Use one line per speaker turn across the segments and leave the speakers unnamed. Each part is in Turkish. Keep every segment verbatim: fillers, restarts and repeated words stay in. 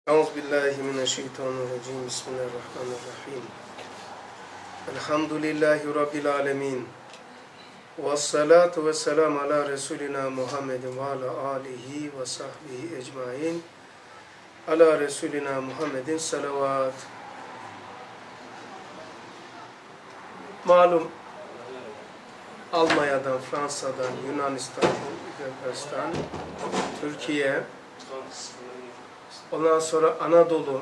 Euzubillahimineşşeytanirracim. Bismillahirrahmanirrahim. Elhamdülillahi Rabbil alemin. Vessalatu vesselamu ala Resulina Muhammedin ve ala alihi ve sahbihi ecmain. Ala Resulina Muhammedin salavat. Malum Almanya'dan, Fransa'dan, Yunanistan'dan, Bulgaristan, Türkiye, ondan sonra Anadolu,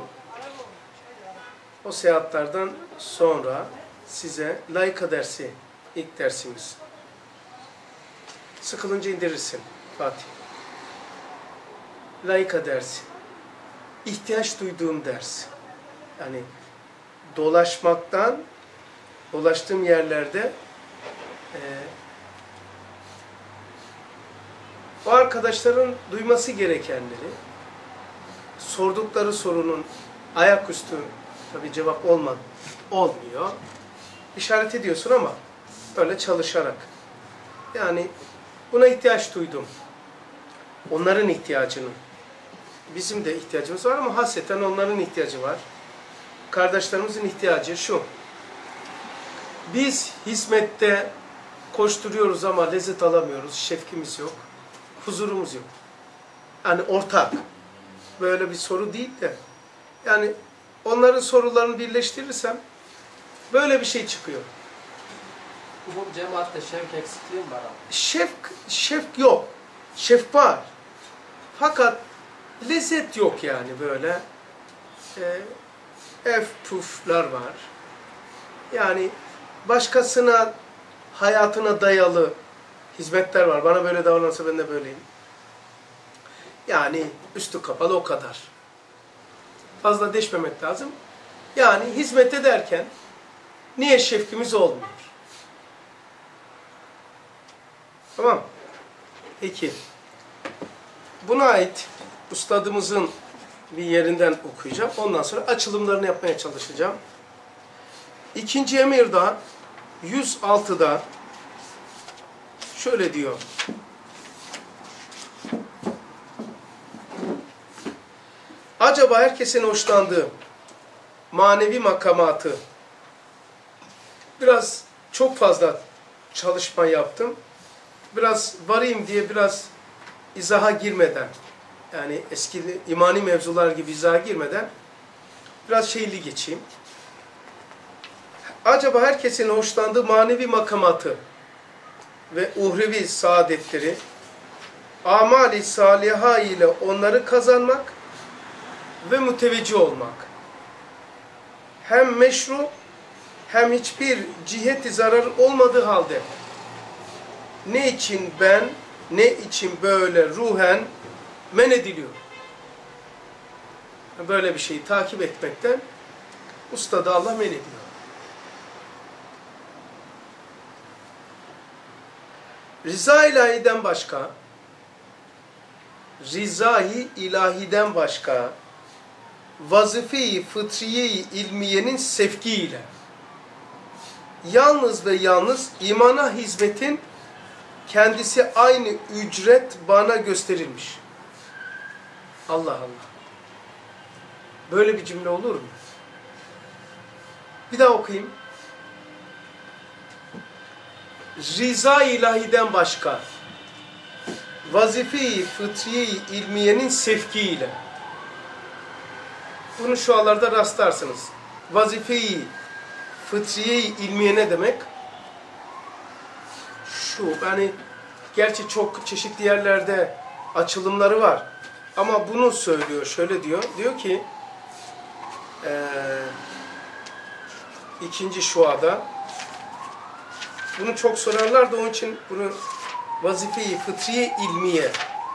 o seyahatlerden sonra size laika dersi, ilk dersimiz. Sıkılınca indirirsin Fatih. Laika dersi. İhtiyaç duyduğum ders. Yani dolaşmaktan, dolaştığım yerlerde e, o arkadaşların duyması gerekenleri, sordukları sorunun ayaküstü tabii cevap olmadı, olmuyor. İşaret ediyorsun ama böyle çalışarak. Yani buna ihtiyaç duydum. Onların ihtiyacını. Bizim de ihtiyacımız var ama hasreten onların ihtiyacı var. Kardeşlerimizin ihtiyacı şu. Biz hizmette koşturuyoruz ama lezzet alamıyoruz. Şefkimiz yok. Huzurumuz yok. Yani ortak. Böyle bir soru değil de. Yani onların sorularını birleştirirsem böyle bir şey çıkıyor.
Bu cemaatte şevk eksikliği mi var abi?
Şefk, şefk yok. Şefk var. Fakat lezzet yok yani böyle. Ee, ev puflar var. Yani başkasına, hayatına dayalı hizmetler var. Bana böyle davranırsa ben de böyleyim. Yani üstü kapalı o kadar. Fazla deşmemek lazım. Yani hizmet ederken niye şefkimiz olmuyor? Tamam. Peki. Buna ait ustadımızın bir yerinden okuyacağım. Ondan sonra açılımlarını yapmaya çalışacağım. İkinci emirda yüz altıda şöyle diyor. Acaba herkesin hoşlandığı manevi makamatı, biraz çok fazla çalışma yaptım. Biraz varayım diye biraz izaha girmeden, yani eski imani mevzular gibi izaha girmeden biraz şeyli geçeyim. Acaba herkesin hoşlandığı manevi makamatı ve uhrevi saadetleri, amali saliha ile onları kazanmak ve müteveccih olmak. Hem meşru hem hiçbir ciheti zarar olmadığı halde ne için ben, ne için böyle ruhen men ediliyor. Böyle bir şeyi takip etmekten ustada Allah men ediyor. Rıza ilahiden başka, rıza-i ilahiden başka, vazife-i fıtriye-i ilmiyenin sevkiyle, yalnız ve yalnız imana hizmetin kendisi aynı ücret bana gösterilmiş. Allah Allah. Böyle bir cümle olur mu? Bir daha okuyayım. Rıza-i ilahiden başka, vazife-i fıtriye-i ilmiyenin sevkiyle. Bunu şu anlarda rastlarsınız. Vazife-i fıtriye-i ilmiye ne demek? Şu, yani gerçi çok çeşitli yerlerde açılımları var. Ama bunu söylüyor, şöyle diyor. Diyor ki, ee, ikinci şuada, bunu çok sorarlar da onun için bunu vazife-i fıtriye ilmiye.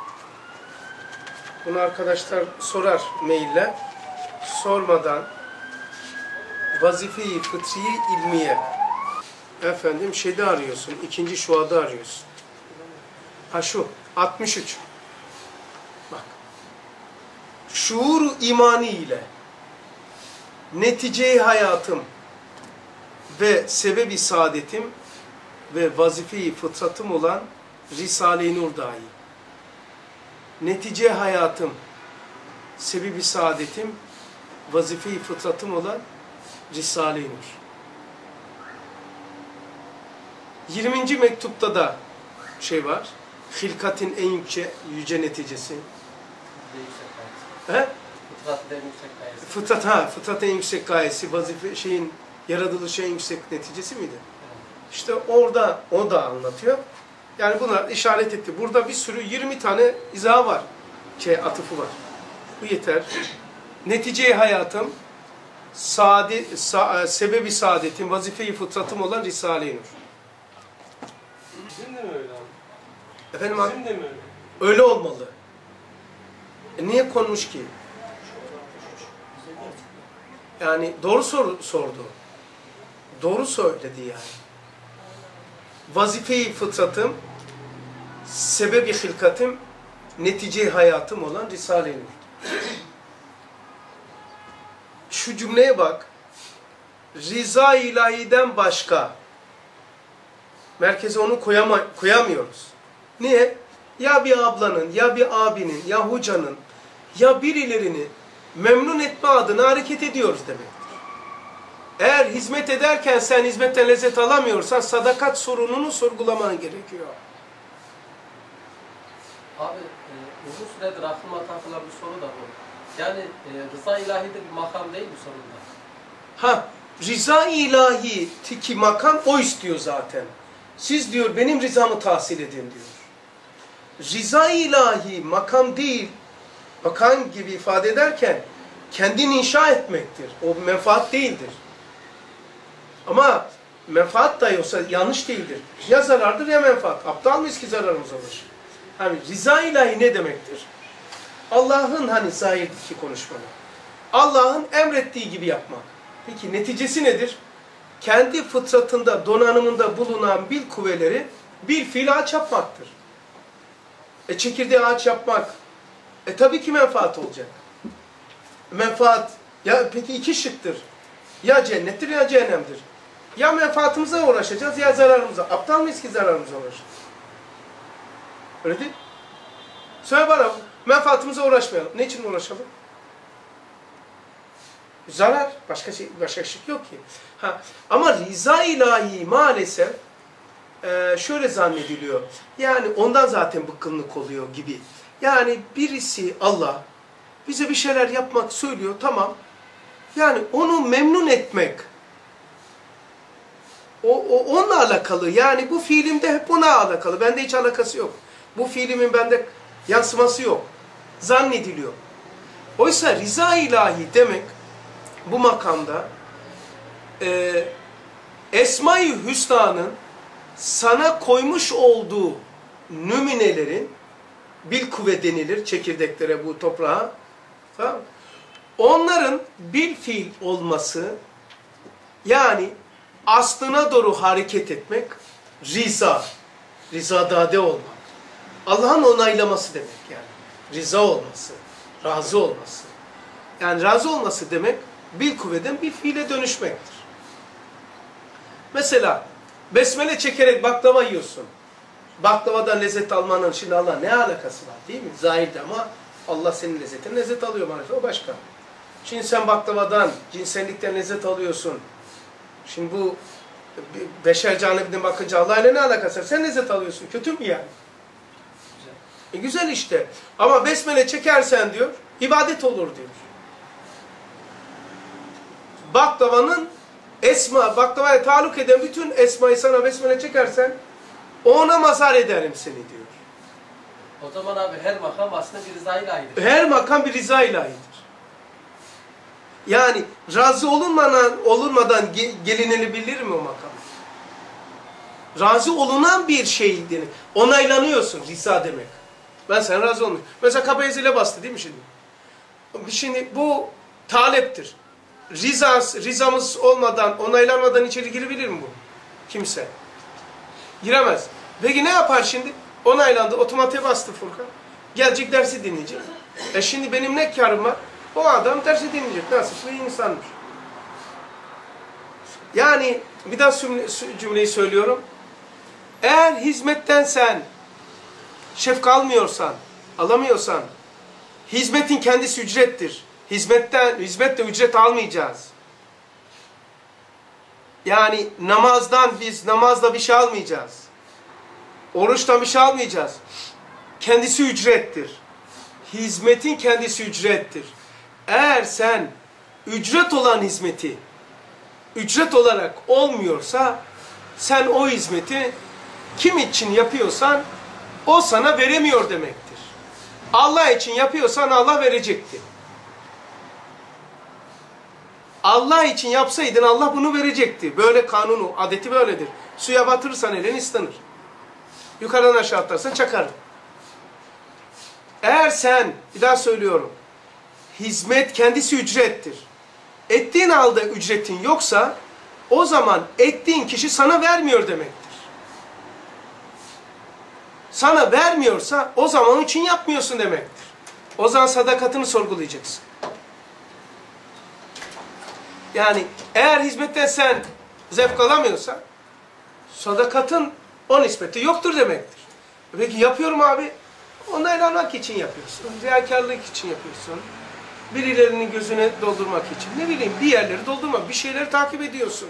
Bunu arkadaşlar sorar maille. Sormadan vazife-i fıtriye ilmiye. Efendim şeyde arıyorsun. İkinci şuada arıyorsun. Ha şu. altmış üç. Bak. Şuur imani ile netice-i hayatım ve sebebi saadetim ve vazife-i fıtratım olan Risale-i Nur dahi. Netice hayatım, sebebi saadetim, vazife-i fıtratım olan Risale-i Nur. yirminci mektupta da şey var. Hilkatin en yüce, yüce neticesi. He?
Fıtratın en yüksek gayesi.
Fıtrat, ha, fıtrat en yüksek gayesi, vazife şeyin, yaratılışın en yüksek neticesi miydi? Evet. İşte orada o da anlatıyor. Yani bunlar işaret etti. Burada bir sürü yirmi tane izah var. Şey, atıfı var. Bu yeter. Netice-i hayatım, saade, sa, sebebi saadetim, vazife-i fıtratım olan Risale-i Nur.
Bizim de mi öyle abi?
Efendim abi?
Bizim de mi öyle?
Öyle olmalı. E niye konmuş ki? Yani doğru sor, sordu. Doğru söyledi yani. Vazife-i fıtratım, sebebi hilkatim, netice hayatım olan Risale-i Nur. Şu cümleye bak. Rıza ilahiden başka merkeze onu koyama, koyamıyoruz. Niye? Ya bir ablanın, ya bir abinin, ya hocanın, ya birilerini memnun etme adına hareket ediyoruz demektir. Eğer hizmet ederken sen hizmetten lezzet alamıyorsan sadakat sorununu sorgulaman gerekiyor.
Abi e, uzun süredir aklıma takılan bir soru da bu. Yani e, rıza ilahi de bir makam değil mi sonunda?
Ha, rıza ilahi tiki makam o istiyor zaten. Siz diyor benim rızamı tahsil edin diyor. Rıza ilahi makam değil, makam gibi ifade ederken kendini inşa etmektir. O menfaat değildir. Ama menfaat dahi olsa yanlış değildir. Ya zarardır ya menfaat. Aptal mıyız ki zararımıza ulaşır? Hani rıza ilahi ne demektir? Allah'ın hani zahirdeki konuşmalar. Allah'ın emrettiği gibi yapmak. Peki neticesi nedir? Kendi fıtratında, donanımında bulunan bil kuvveleri bir fiil ağaç yapmaktır. E çekirdeği ağaç yapmak, e tabii ki menfaat olacak. Menfaat, ya peki iki şıktır. Ya cennettir ya cehennemdir. Ya menfaatimize uğraşacağız ya zararımıza. Aptal mıyız ki zararımıza uğraşacağız? Öyle değil. Söyle bana, menfaatimize uğraşmayalım. Ne için uğraşalım? Zarar. Başka şey, başka şey yok ki. Ha, ama rıza ilahi maalesef e, şöyle zannediliyor. Yani ondan zaten bıkkınlık oluyor gibi. Yani birisi Allah bize bir şeyler yapmak söylüyor, tamam. Yani onu memnun etmek, o, o onunla alakalı. Yani bu fiilimde hep ona alakalı. Bende hiç alakası yok. Bu fiilimin bende yansıması yok. Zannediliyor. Oysa rıza ilahi demek bu makamda e, Esma-i Hüsna'nın sana koymuş olduğu nümunelerin bil kuvve denilir çekirdeklere, bu toprağa. Tamam. Onların bil fiil olması, yani aslına doğru hareket etmek, rıza, rızadade olmak. Allah'ın onaylaması demek yani. Rıza olması, razı olması. Yani razı olması demek bil kuvveden bir fiile dönüşmektir. Mesela besmele çekerek baklava yiyorsun. Baklavadan lezzet almanın şimdi Allah ne alakası var değil mi? Zahirde, ama Allah senin lezzetini lezzet alıyor maalesef, o başka. Şimdi sen baklavadan, cinsellikten lezzet alıyorsun. Şimdi bu beşer canibinden bakınca Allah ile ne alakası var? Sen lezzet alıyorsun. Kötü mü yani? Güzel. E güzel işte. Ama besmele çekersen diyor, ibadet olur diyor. Baklavanın esma, baklavaya taluk eden bütün esmayı sana besmele çekersen ona mazhar ederim seni diyor.
O zaman abi her makam aslında bir rıza ilahidir.
Her makam bir rıza ilahidir. Yani razı olunmadan, olunmadan gelinebilir mi o makam? Razı olunan bir şey denir. Onaylanıyorsun rıza demek. Ben sana razı olmuyorum. Mesela kapıya zile bastı değil mi şimdi? Şimdi bu taleptir. Rizas, rizamız olmadan, onaylanmadan içeri girebilir mi bu? Kimse. Giremez. Peki ne yapar şimdi? Onaylandı, otomatiğe bastı Furkan. Gelecek dersi dinleyecek. E şimdi benim ne karım var? O adam dersi dinleyecek. Nasıl bir insanmış. Yani bir daha cümleyi söylüyorum. Eğer hizmetten sen şefk almıyorsan, alamıyorsan, Hizmetin kendisi ücrettir. Hizmetten, hizmetle ücret almayacağız. Yani namazdan biz namazla bir şey almayacağız. Oruçtan bir şey almayacağız. Kendisi ücrettir. Hizmetin kendisi ücrettir. Eğer sen ücret olan hizmeti ücret olarak olmuyorsa sen o hizmeti kim için yapıyorsan o sana veremiyor demektir. Allah için yapıyorsan Allah verecekti. Allah için yapsaydın Allah bunu verecekti. Böyle kanunu, adeti böyledir. Suya batırırsan elin ıslanır. Yukarıdan aşağı atlarsan çakar. Eğer sen, bir daha söylüyorum, hizmet kendisi ücrettir. Ettiğin halde ücretin yoksa o zaman ettiğin kişi sana vermiyor demektir. Sana vermiyorsa o zaman onun için yapmıyorsun demektir. O zaman sadakatini sorgulayacaksın. Yani eğer hizmetten sen zevk alamıyorsan sadakatın o nispeti yoktur demektir. Peki yapıyorum abi. Onaylanmak için yapıyorsun. Riyakarlık için yapıyorsun. Birilerinin gözüne doldurmak için. Ne bileyim bir yerleri doldurmak. Bir şeyleri takip ediyorsun.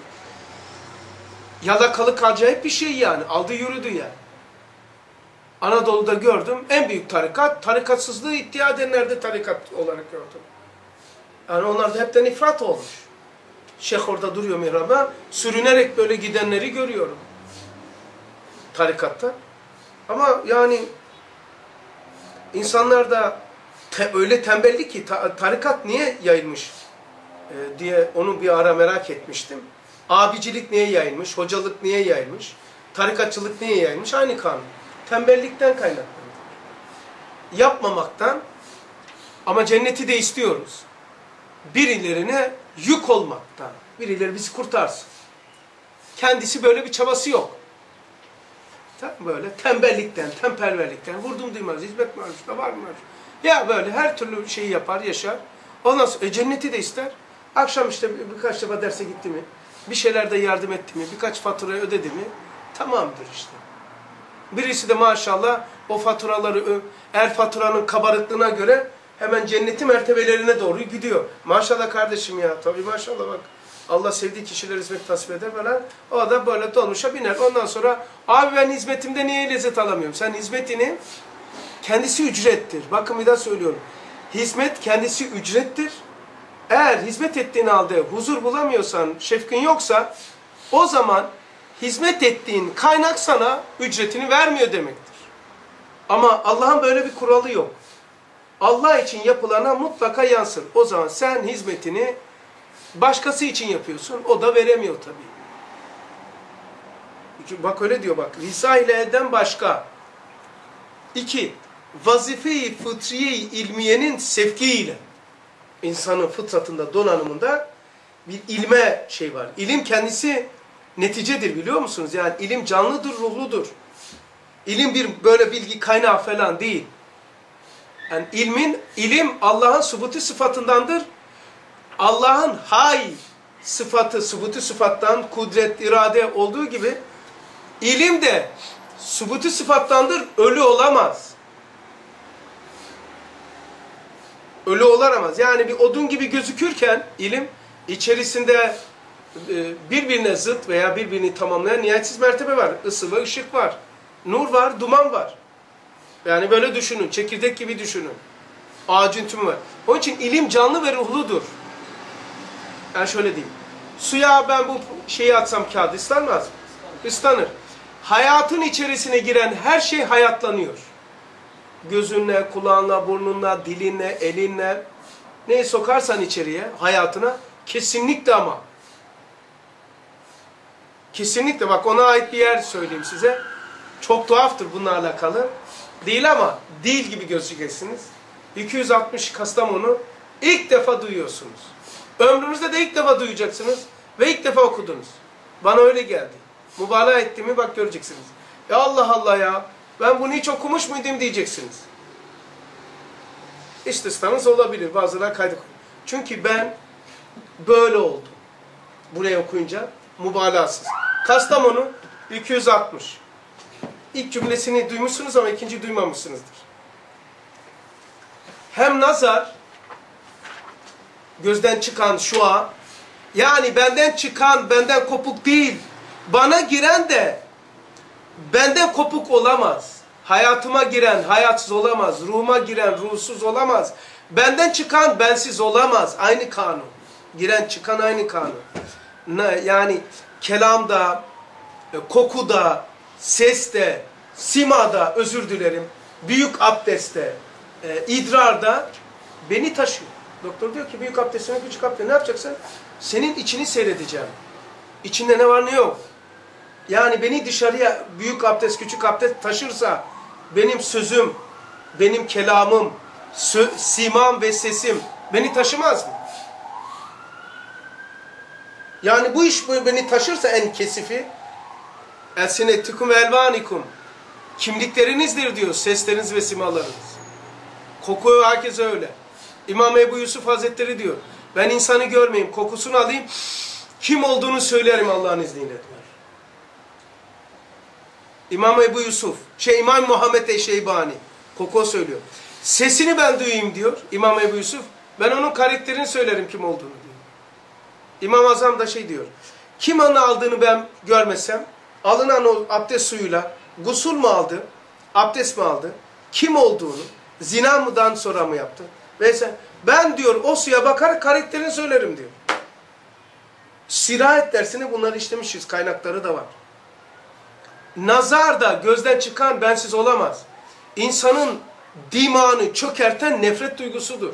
Yalakalık acayip bir şey yani. Aldı yürüdü yani. Anadolu'da gördüm. En büyük tarikat, tarikatsızlığı iddia edenlerde tarikat olarak gördüm. Yani onlarda hepten ifrat olmuş. Şeyh orada duruyor mihraba. Sürünerek böyle gidenleri görüyorum. Tarikatta. Ama yani insanlar da te, öyle tembellik ki ta, tarikat niye yayılmış e, diye onu bir ara merak etmiştim. Abicilik niye yayılmış? Hocalık niye yayılmış? Tarikatçılık niye yayılmış? Aynı kanun. Tembellikten kaynaklanıyor. Yapmamaktan ama cenneti de istiyoruz. Birilerine yük olmaktan. Birileri bizi kurtarsın. Kendisi böyle bir çabası yok. Böyle tembellikten, temperverlikten, vurdum duymaz, hizmet marifinde var mı? Ya böyle her türlü şeyi yapar, yaşar. Ondan sonra e, cenneti de ister. Akşam işte bir, birkaç defa derse gitti mi, bir şeylerde yardım etti mi, birkaç faturayı ödedi mi, tamamdır işte. Birisi de maşallah o faturaları, eğer faturanın kabarıklığına göre hemen cenneti mertebelerine doğru gidiyor. Maşallah kardeşim ya, tabii maşallah bak. Allah sevdiği kişilere hizmet tasvip eder falan. O da böyle dolmuşa biner. Ondan sonra abi ben hizmetimde niye lezzet alamıyorum? Sen hizmetini kendisi ücrettir. Bakın bir daha söylüyorum. Hizmet kendisi ücrettir. Eğer hizmet ettiğin halde huzur bulamıyorsan, şefkin yoksa o zaman hizmet ettiğin kaynak sana ücretini vermiyor demektir. Ama Allah'ın böyle bir kuralı yok. Allah için yapılana mutlaka yansır. O zaman sen hizmetini başkası için yapıyorsun. O da veremiyor tabii. Bak öyle diyor bak. Risa ile eden başka. İki. Vazife-i fıtriye-i ilmiyenin sevkiyle. İnsanın fıtratında, donanımında bir ilme şey var. İlim kendisi neticedir biliyor musunuz? Yani ilim canlıdır, ruhludur. İlim bir böyle bilgi kaynağı falan değil. Yani ilmin, ilim Allah'ın subuti sıfatındandır. Allah'ın hay sıfatı, subuti sıfattan, kudret, irade olduğu gibi ilim de subuti sıfattandır, ölü olamaz. Ölü olamaz. Yani bir odun gibi gözükürken ilim içerisinde birbirine zıt veya birbirini tamamlayan nihayetsiz mertebe var. Isı ve ışık var. Nur var, duman var. Yani böyle düşünün, çekirdek gibi düşünün. Ağacın tümü var. Onun için ilim canlı ve ruhludur. Yani şöyle diyeyim. Suya ben bu şeyi atsam kağıdı ıslanmaz mı? Islanır. Hayatın içerisine giren her şey hayatlanıyor. Gözünle, kulağınla, burnunla, dilinle, elinle neyi sokarsan içeriye, hayatına kesinlikle ama. Kesinlikle bak ona ait bir yer söyleyeyim size. Çok tuhaftır bununla alakalı. Değil ama değil gibi gözükeceksiniz. iki yüz altmış Kastamonu ilk defa duyuyorsunuz. Ömrünüzde de ilk defa duyacaksınız ve ilk defa okudunuz. Bana öyle geldi. Mübalağa ettiğimi bak göreceksiniz. Ya Allah Allah ya, ben bunu hiç okumuş muydum diyeceksiniz. İstisnanız olabilir, bazıları kaydı koyuyor. Çünkü ben böyle oldum. Buraya okuyunca mübalağasız. Kastamonu iki yüz altmış. İlk cümlesini duymuşsunuz ama ikinci duymamışsınızdır. hem nazar, gözden çıkan şua, yani benden çıkan, benden kopuk değil, bana giren de benden kopuk olamaz. Hayatıma giren hayatsız olamaz, ruhuma giren ruhsuz olamaz. Benden çıkan bensiz olamaz. Aynı kanun. Giren çıkan aynı kanun. Yani kelamda, kokuda, seste, simada, özür dilerim, büyük abdestte, idrarda beni taşıyor. Doktor diyor ki büyük abdestine küçük abdest ne yapacaksın? Senin içini seyredeceğim. İçinde ne var ne yok. Yani beni dışarıya büyük abdest, küçük abdest taşırsa benim sözüm, benim kelamım, simam ve sesim beni taşımaz mı? Yani bu iş beni taşırsa en kesifi elsinetikum ve elvanikum kimliklerinizdir diyor, sesleriniz ve simalarınız. Koku herkese öyle. İmam Ebu Yusuf Hazretleri diyor, ben insanı görmeyeyim, kokusunu alayım, kim olduğunu söylerim Allah'ın izniyle diyor. İmam Ebu Yusuf, şey İmam Muhammed Eşşeybani, koku söylüyor. Sesini ben duyayım diyor İmam Ebu Yusuf, ben onun karakterini söylerim kim olduğunu diyor. İmam Azam da şey diyor, kim onu aldığını ben görmesem, alınan o abdest suyuyla gusül mü aldı, abdest mi aldı, kim olduğunu, zina mıdan sonra mı yaptı? Vesaire. Ben diyor o suya bakarak karakterini söylerim diyor. Sirayet dersine bunları işlemişiz, kaynakları da var. Nazar da gözden çıkan bensiz olamaz. İnsanın dimağını çökerten nefret duygusudur.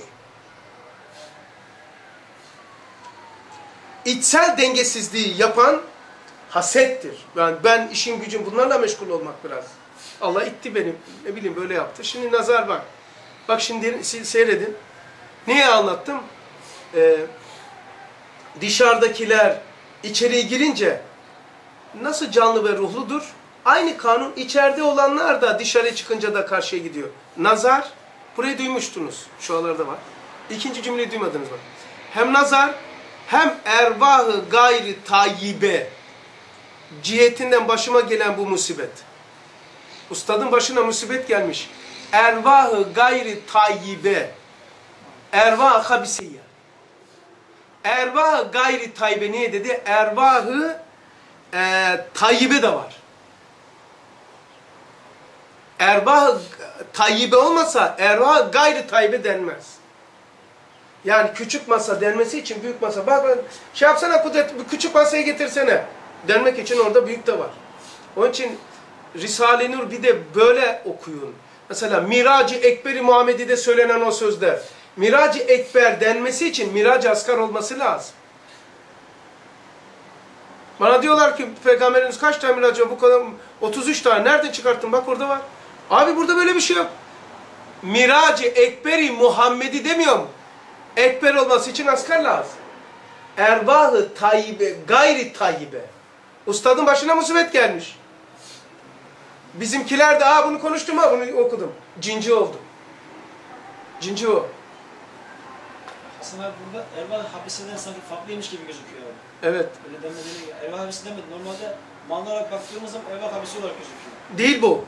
İçsel dengesizliği yapan hasettir. Yani ben işim gücüm bunlarla meşgul olmak biraz. Allah itti beni, ne bileyim böyle yaptı. Şimdi nazar bak. Bak şimdi seyredin. Niye anlattım? Ee, dışarıdakiler içeriye girince nasıl canlı ve ruhludur? Aynı kanun içeride olanlar da dışarı çıkınca da karşıya gidiyor. Nazar, burayı duymuştunuz. Şuralarda var. İkinci cümleyi duymadınız mı? Hem nazar hem ervahı gayri tayyibe cihetinden başıma gelen bu musibet. Ustadın başına musibet gelmiş. Ervahı gayri tayyibe. Ervah habisiye. Ervah gayri tayyibe niye dedi? Ervahı e, tayyibe de var. Ervah tayyibe olmasa ervah gayri tayyibe denmez. Yani küçük masa denmesi için büyük masa. Bak şey yapsana Kudret, küçük masayı getirsene. Denmek için orada büyük de var. Onun için Risale-i Nur bir de böyle okuyun. Mesela Mirac-ı Ekber-i Muhammedi'de söylenen o sözler. Mirac-ı Ekber denmesi için Mirac-ı Asgar olması lazım. Bana diyorlar ki Peygamberimiz kaç tane Mirac var? Bu kadar otuz üç tane. Nereden çıkarttın? Bak orada var. Abi burada böyle bir şey yok. Mirac-ı Ekber-i Muhammedi demiyor mu? Ekber olması için asgar lazım. Ervah-ı tayyibe, gayri tayyibe. Ustadın başına musibet gelmiş. Bizimkiler de aa bunu konuştum ha bunu okudum. Cinci oldu. Cinci o.
Aslında burada ervah habisinden sanki farklıymış gibi gözüküyor abi.
Evet.
Öyle demediğini ervah habisi demedi. Normalde manlı olarak baktığımız zaman ervah habisi olarak gözüküyor.
Değil bu.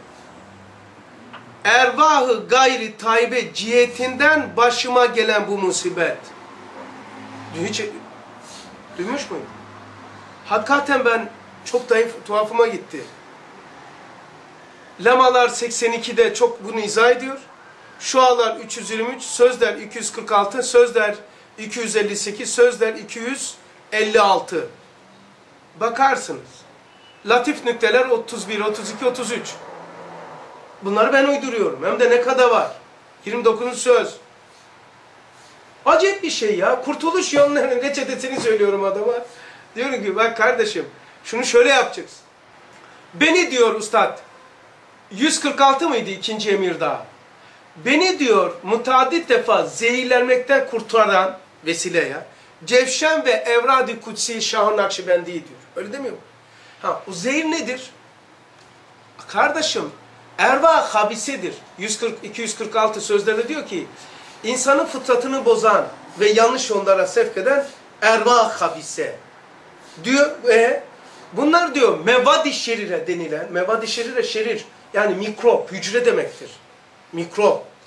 Ervahı gayri tayyibe cihetinden başıma gelen bu musibet. Hiç duymuş muyum? Hakikaten ben çok da tuhafıma gitti. Lemalar seksen ikide çok bunu izah ediyor. Şualar üç yüz yirmi üç, sözler iki yüz kırk altı, sözler iki yüz elli sekiz, sözler iki yüz elli altı. Bakarsınız. Latif nükteler otuz bir, otuz iki, otuz üç. Bunları ben uyduruyorum. Hem de ne kadar var? yirmi dokuz söz. Acayip bir şey ya. Kurtuluş yollarının reçetesini söylüyorum adama. Diyorum ki bak kardeşim şunu şöyle yapacaksın. Beni diyor ustad yüz kırk altı mıydı ikinci emir daha? Beni diyor mutadit defa zehirlenmekten kurtaran vesileye Cevşen ve Evrad-ı Kutsi Şah-ı Nakşibendi diyor. Öyle demiyor mu? Ha, o zehir nedir? Kardeşim ervah habisidir. yüz kırk, iki yüz kırk altı sözlerde diyor ki insanın fıtratını bozan ve yanlış yollara sevk eden ervah habise. Diyor e, bunlar diyor mevad-i şerire denilen, mevad-i şerire şerir yani mikrop, hücre demektir. Mikrop.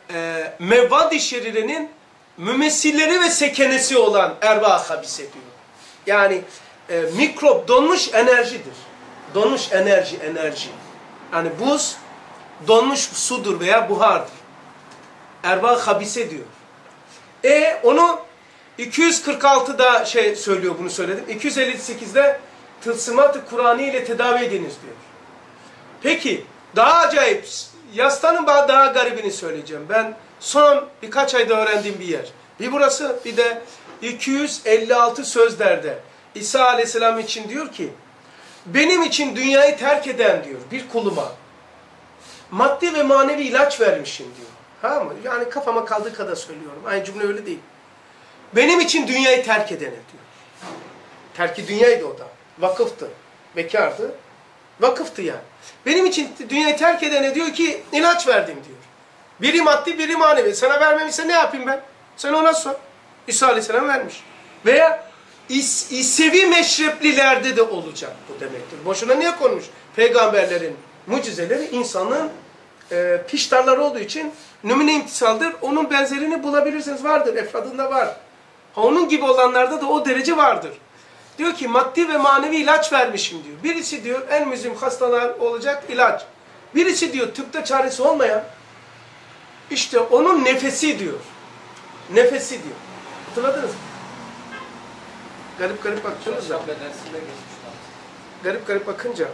e, mevvad-i şerirenin mümessilleri ve sekenesi olan erva habise diyor. Yani e, mikrop donmuş enerjidir. Donmuş enerji, enerji. Yani buz donmuş sudur veya buhardır. Erva habise diyor. E onu iki yüz kırk altıda şey söylüyor, bunu söyledim. iki yüz elli sekizde tılsımat-ı Kur'an'ı ile tedavi ediniz diyor. Peki daha acayip, yastanın daha garibini söyleyeceğim. Ben son birkaç ayda öğrendiğim bir yer. Bir burası, bir de iki yüz elli altı sözlerde İsa Aleyhisselam için diyor ki, benim için dünyayı terk eden diyor bir kuluma maddi ve manevi ilaç vermişim diyor. Tamam mı? Yani kafama kaldığı kadar söylüyorum. Aynı cümle öyle değil. Benim için dünyayı terk edene diyor. Terki dünyaydı o da. Vakıftı. Bekardı. Vakıftı yani. Benim için dünyayı terk edene diyor ki ilaç verdim diyor. Biri maddi, biri manevi. Sana vermemişse ne yapayım ben? Sen ona sor. İsa Aleyhisselam vermiş. Veya İs İsevi meşreplilerde de olacak bu demektir. Boşuna niye konmuş? Peygamberlerin mucizeleri insanın e, piştarları olduğu için nümune imtisaldır. Onun benzerini bulabilirsiniz. Vardır. Efradında var. Ha, onun gibi olanlarda da o derece vardır. Diyor ki maddi ve manevi ilaç vermişim diyor. Birisi diyor en müzim hastalar olacak ilaç. Birisi diyor tıpta çaresi olmayan işte onun nefesi diyor. Nefesi diyor. Hatırladınız mı? Garip garip baktınız da. Garip garip bakınca.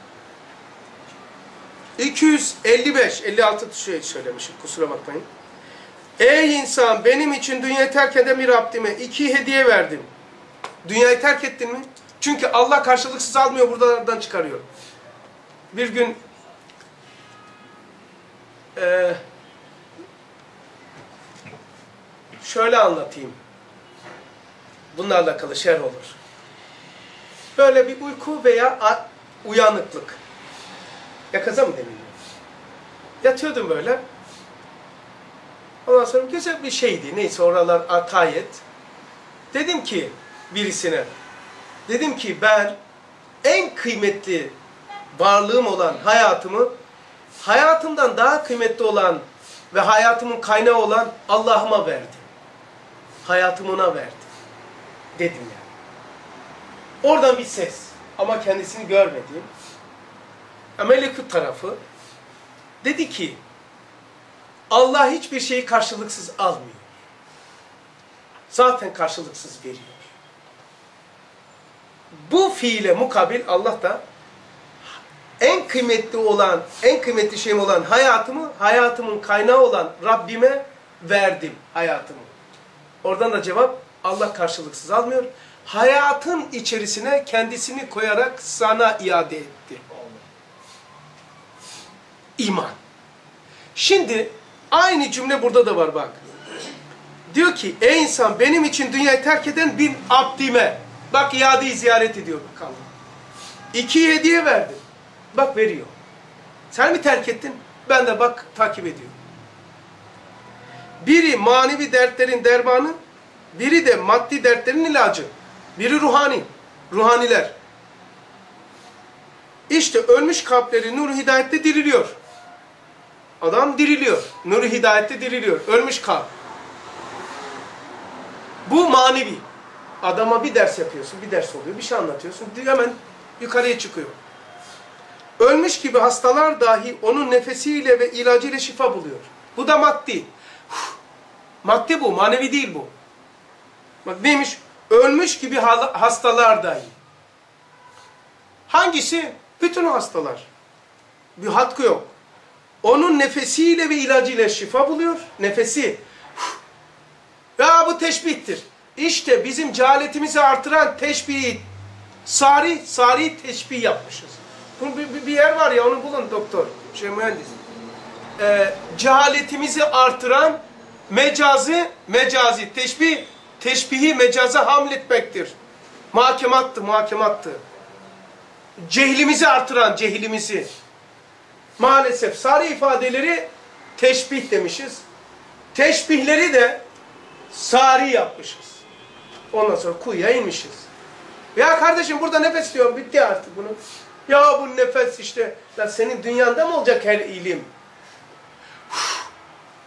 iki yüz elli beş, elli altı şey söylemişim, kusura bakmayın. Ey insan, benim için dünyayı terk eden bir Rabbime iki hediye verdim. Dünyayı terk ettin mi? Çünkü Allah karşılıksız almıyor, buradan çıkarıyor. Bir gün e, şöyle anlatayım. Bunlarla alakalı şer olur. Böyle bir uyku veya uyanıklık. Yakaza mı deniliyor? Yatıyordum böyle. Ondan sonra güzel bir şeydi. Neyse oralar atayet. Dedim ki birisine, dedim ki ben en kıymetli varlığım olan hayatımı, hayatımdan daha kıymetli olan ve hayatımın kaynağı olan Allah'ıma verdim. Hayatımı ona verdim. Dedim yani. Oradan bir ses. Ama kendisini görmediğim. Melekut tarafı dedi ki Allah hiçbir şeyi karşılıksız almıyor. Zaten karşılıksız veriyor. Bu fiile mukabil Allah da en kıymetli olan, en kıymetli şeyim olan hayatımı, hayatımın kaynağı olan Rabbime verdim hayatımı. Oradan da cevap Allah karşılıksız almıyor. Hayatın içerisine kendisini koyarak sana iade etti. İman. Şimdi aynı cümle burada da var bak. Diyor ki ey insan benim için dünyayı terk eden bir abdime. Bak iadeyi ziyaret ediyor bakalım. İki hediye verdi. Bak veriyor. Sen mi terk ettin? Ben de bak takip ediyorum. Biri manevi dertlerin dermanı, biri de maddi dertlerin ilacı. Biri ruhani. Ruhaniler. İşte ölmüş kalpleri nur-u hidayette diriliyor. Adam diriliyor. Nur-u hidayette diriliyor. Ölmüş kalp. Bu manevi. Adama bir ders yapıyorsun, bir ders oluyor, bir şey anlatıyorsun, hemen yukarıya çıkıyor. Ölmüş gibi hastalar dahi onun nefesiyle ve ilacıyla şifa buluyor. Bu da maddi. Uf, maddi bu, manevi değil bu. Bak neymiş? Ölmüş gibi hastalar dahi. Hangisi? Bütün hastalar. Bir hakkı yok. Onun nefesiyle ve ilacıyla şifa buluyor. Nefesi. Uf. Ya bu teşbihtir. İşte bizim cehaletimizi artıran teşbihi, sari, sari teşbih yapmışız. Bunun bir, bir yer var ya, onu bulun doktor, şey mühendis. Ee, cehaletimizi artıran mecazı, mecazi, teşbih, teşbihi mecaza hamletmektir. Muhakemattı, muhakemattı. Cehlimizi artıran, cehilimizi. Maalesef sari ifadeleri teşbih demişiz. Teşbihleri de sari yapmışız. Ondan sonra kuyuya inmişiz. Ya kardeşim burada nefes diyorum, bitti artık bunu. Ya bu nefes işte, ya senin dünyanda mı olacak her ilim?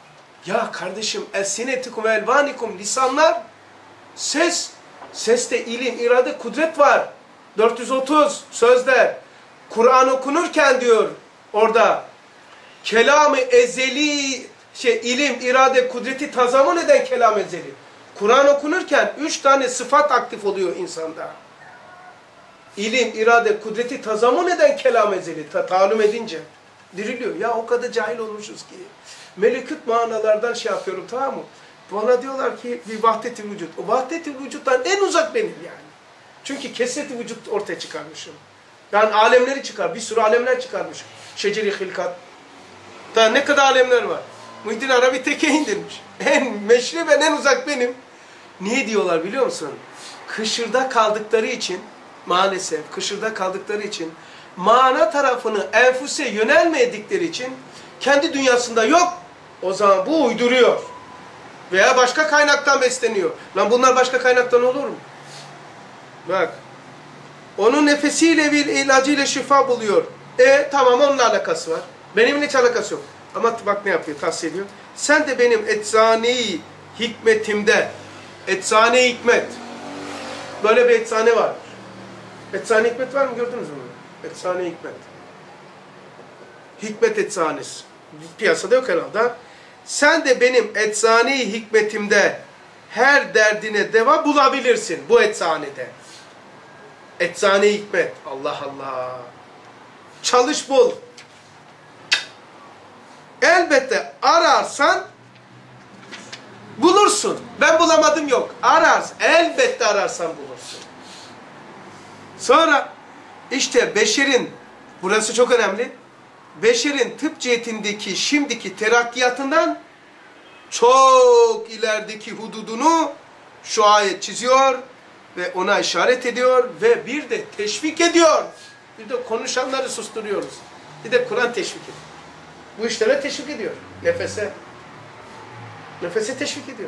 Ya kardeşim, elsinetikum ve elvanikum, lisanlar, ses, seste ilim, irade, kudret var. dört yüz otuz sözler. Kur'an okunurken diyor orada, kelam-ı ezeli, şey, ilim, irade, kudreti tazamun eden kelam-ı ezeli. Kur'an okunurken üç tane sıfat aktif oluyor insanda. İlim, irade, kudreti tazamun eden kelam-ı ezeli, ta talim edince diriliyor. Ya o kadar cahil olmuşuz ki. Melekut manalardan şey yapıyorum, tamam mı? Bana diyorlar ki bir vahdet-i vücut. O vahdet-i vücuttan en uzak benim yani. Çünkü kesret-i vücut ortaya çıkarmışım. Yani alemleri çıkar, bir sürü alemler çıkarmışım. Şeceri hilkat. Daha ne kadar alemler var. Muhyiddin Arabi teke indirmiş. En meşri ve en uzak benim. Niye diyorlar biliyor musun? Kışırda kaldıkları için, maalesef kışırda kaldıkları için, mana tarafını enfuse yönelmedikleri için, kendi dünyasında yok. O zaman bu uyduruyor. Veya başka kaynaktan besleniyor. Lan bunlar başka kaynaktan olur mu? Bak. Onun nefesiyle bir ilacıyla şifa buluyor. E tamam, onunla alakası var. Benimle hiç alakası yok. Ama bak ne yapıyor, tavsiye ediyor. Sen de benim eczane-i hikmetimde, eczane-i hikmet, böyle bir eczane var. Eczane-i hikmet var mı, gördünüz mü? Eczane-i hikmet. Hikmet eczanesi. Piyasada yok herhalde. Sen de benim eczane-i hikmetimde her derdine deva bulabilirsin bu eczanede. Eczane-i hikmet. Allah Allah. Çalış bul. Elbette ararsan bulursun. Ben bulamadım yok. Ararsın. Elbette ararsan bulursun. Sonra işte beşerin, burası çok önemli, beşerin tıp cihetindeki şimdiki terakkiyatından çok ilerideki hududunu şu ayet çiziyor ve ona işaret ediyor ve bir de teşvik ediyor. Bir de konuşanları susturuyoruz. Bir de Kur'an teşvik ediyor. Bu işlere teşvik ediyor. Nefese. Nefese teşvik ediyor.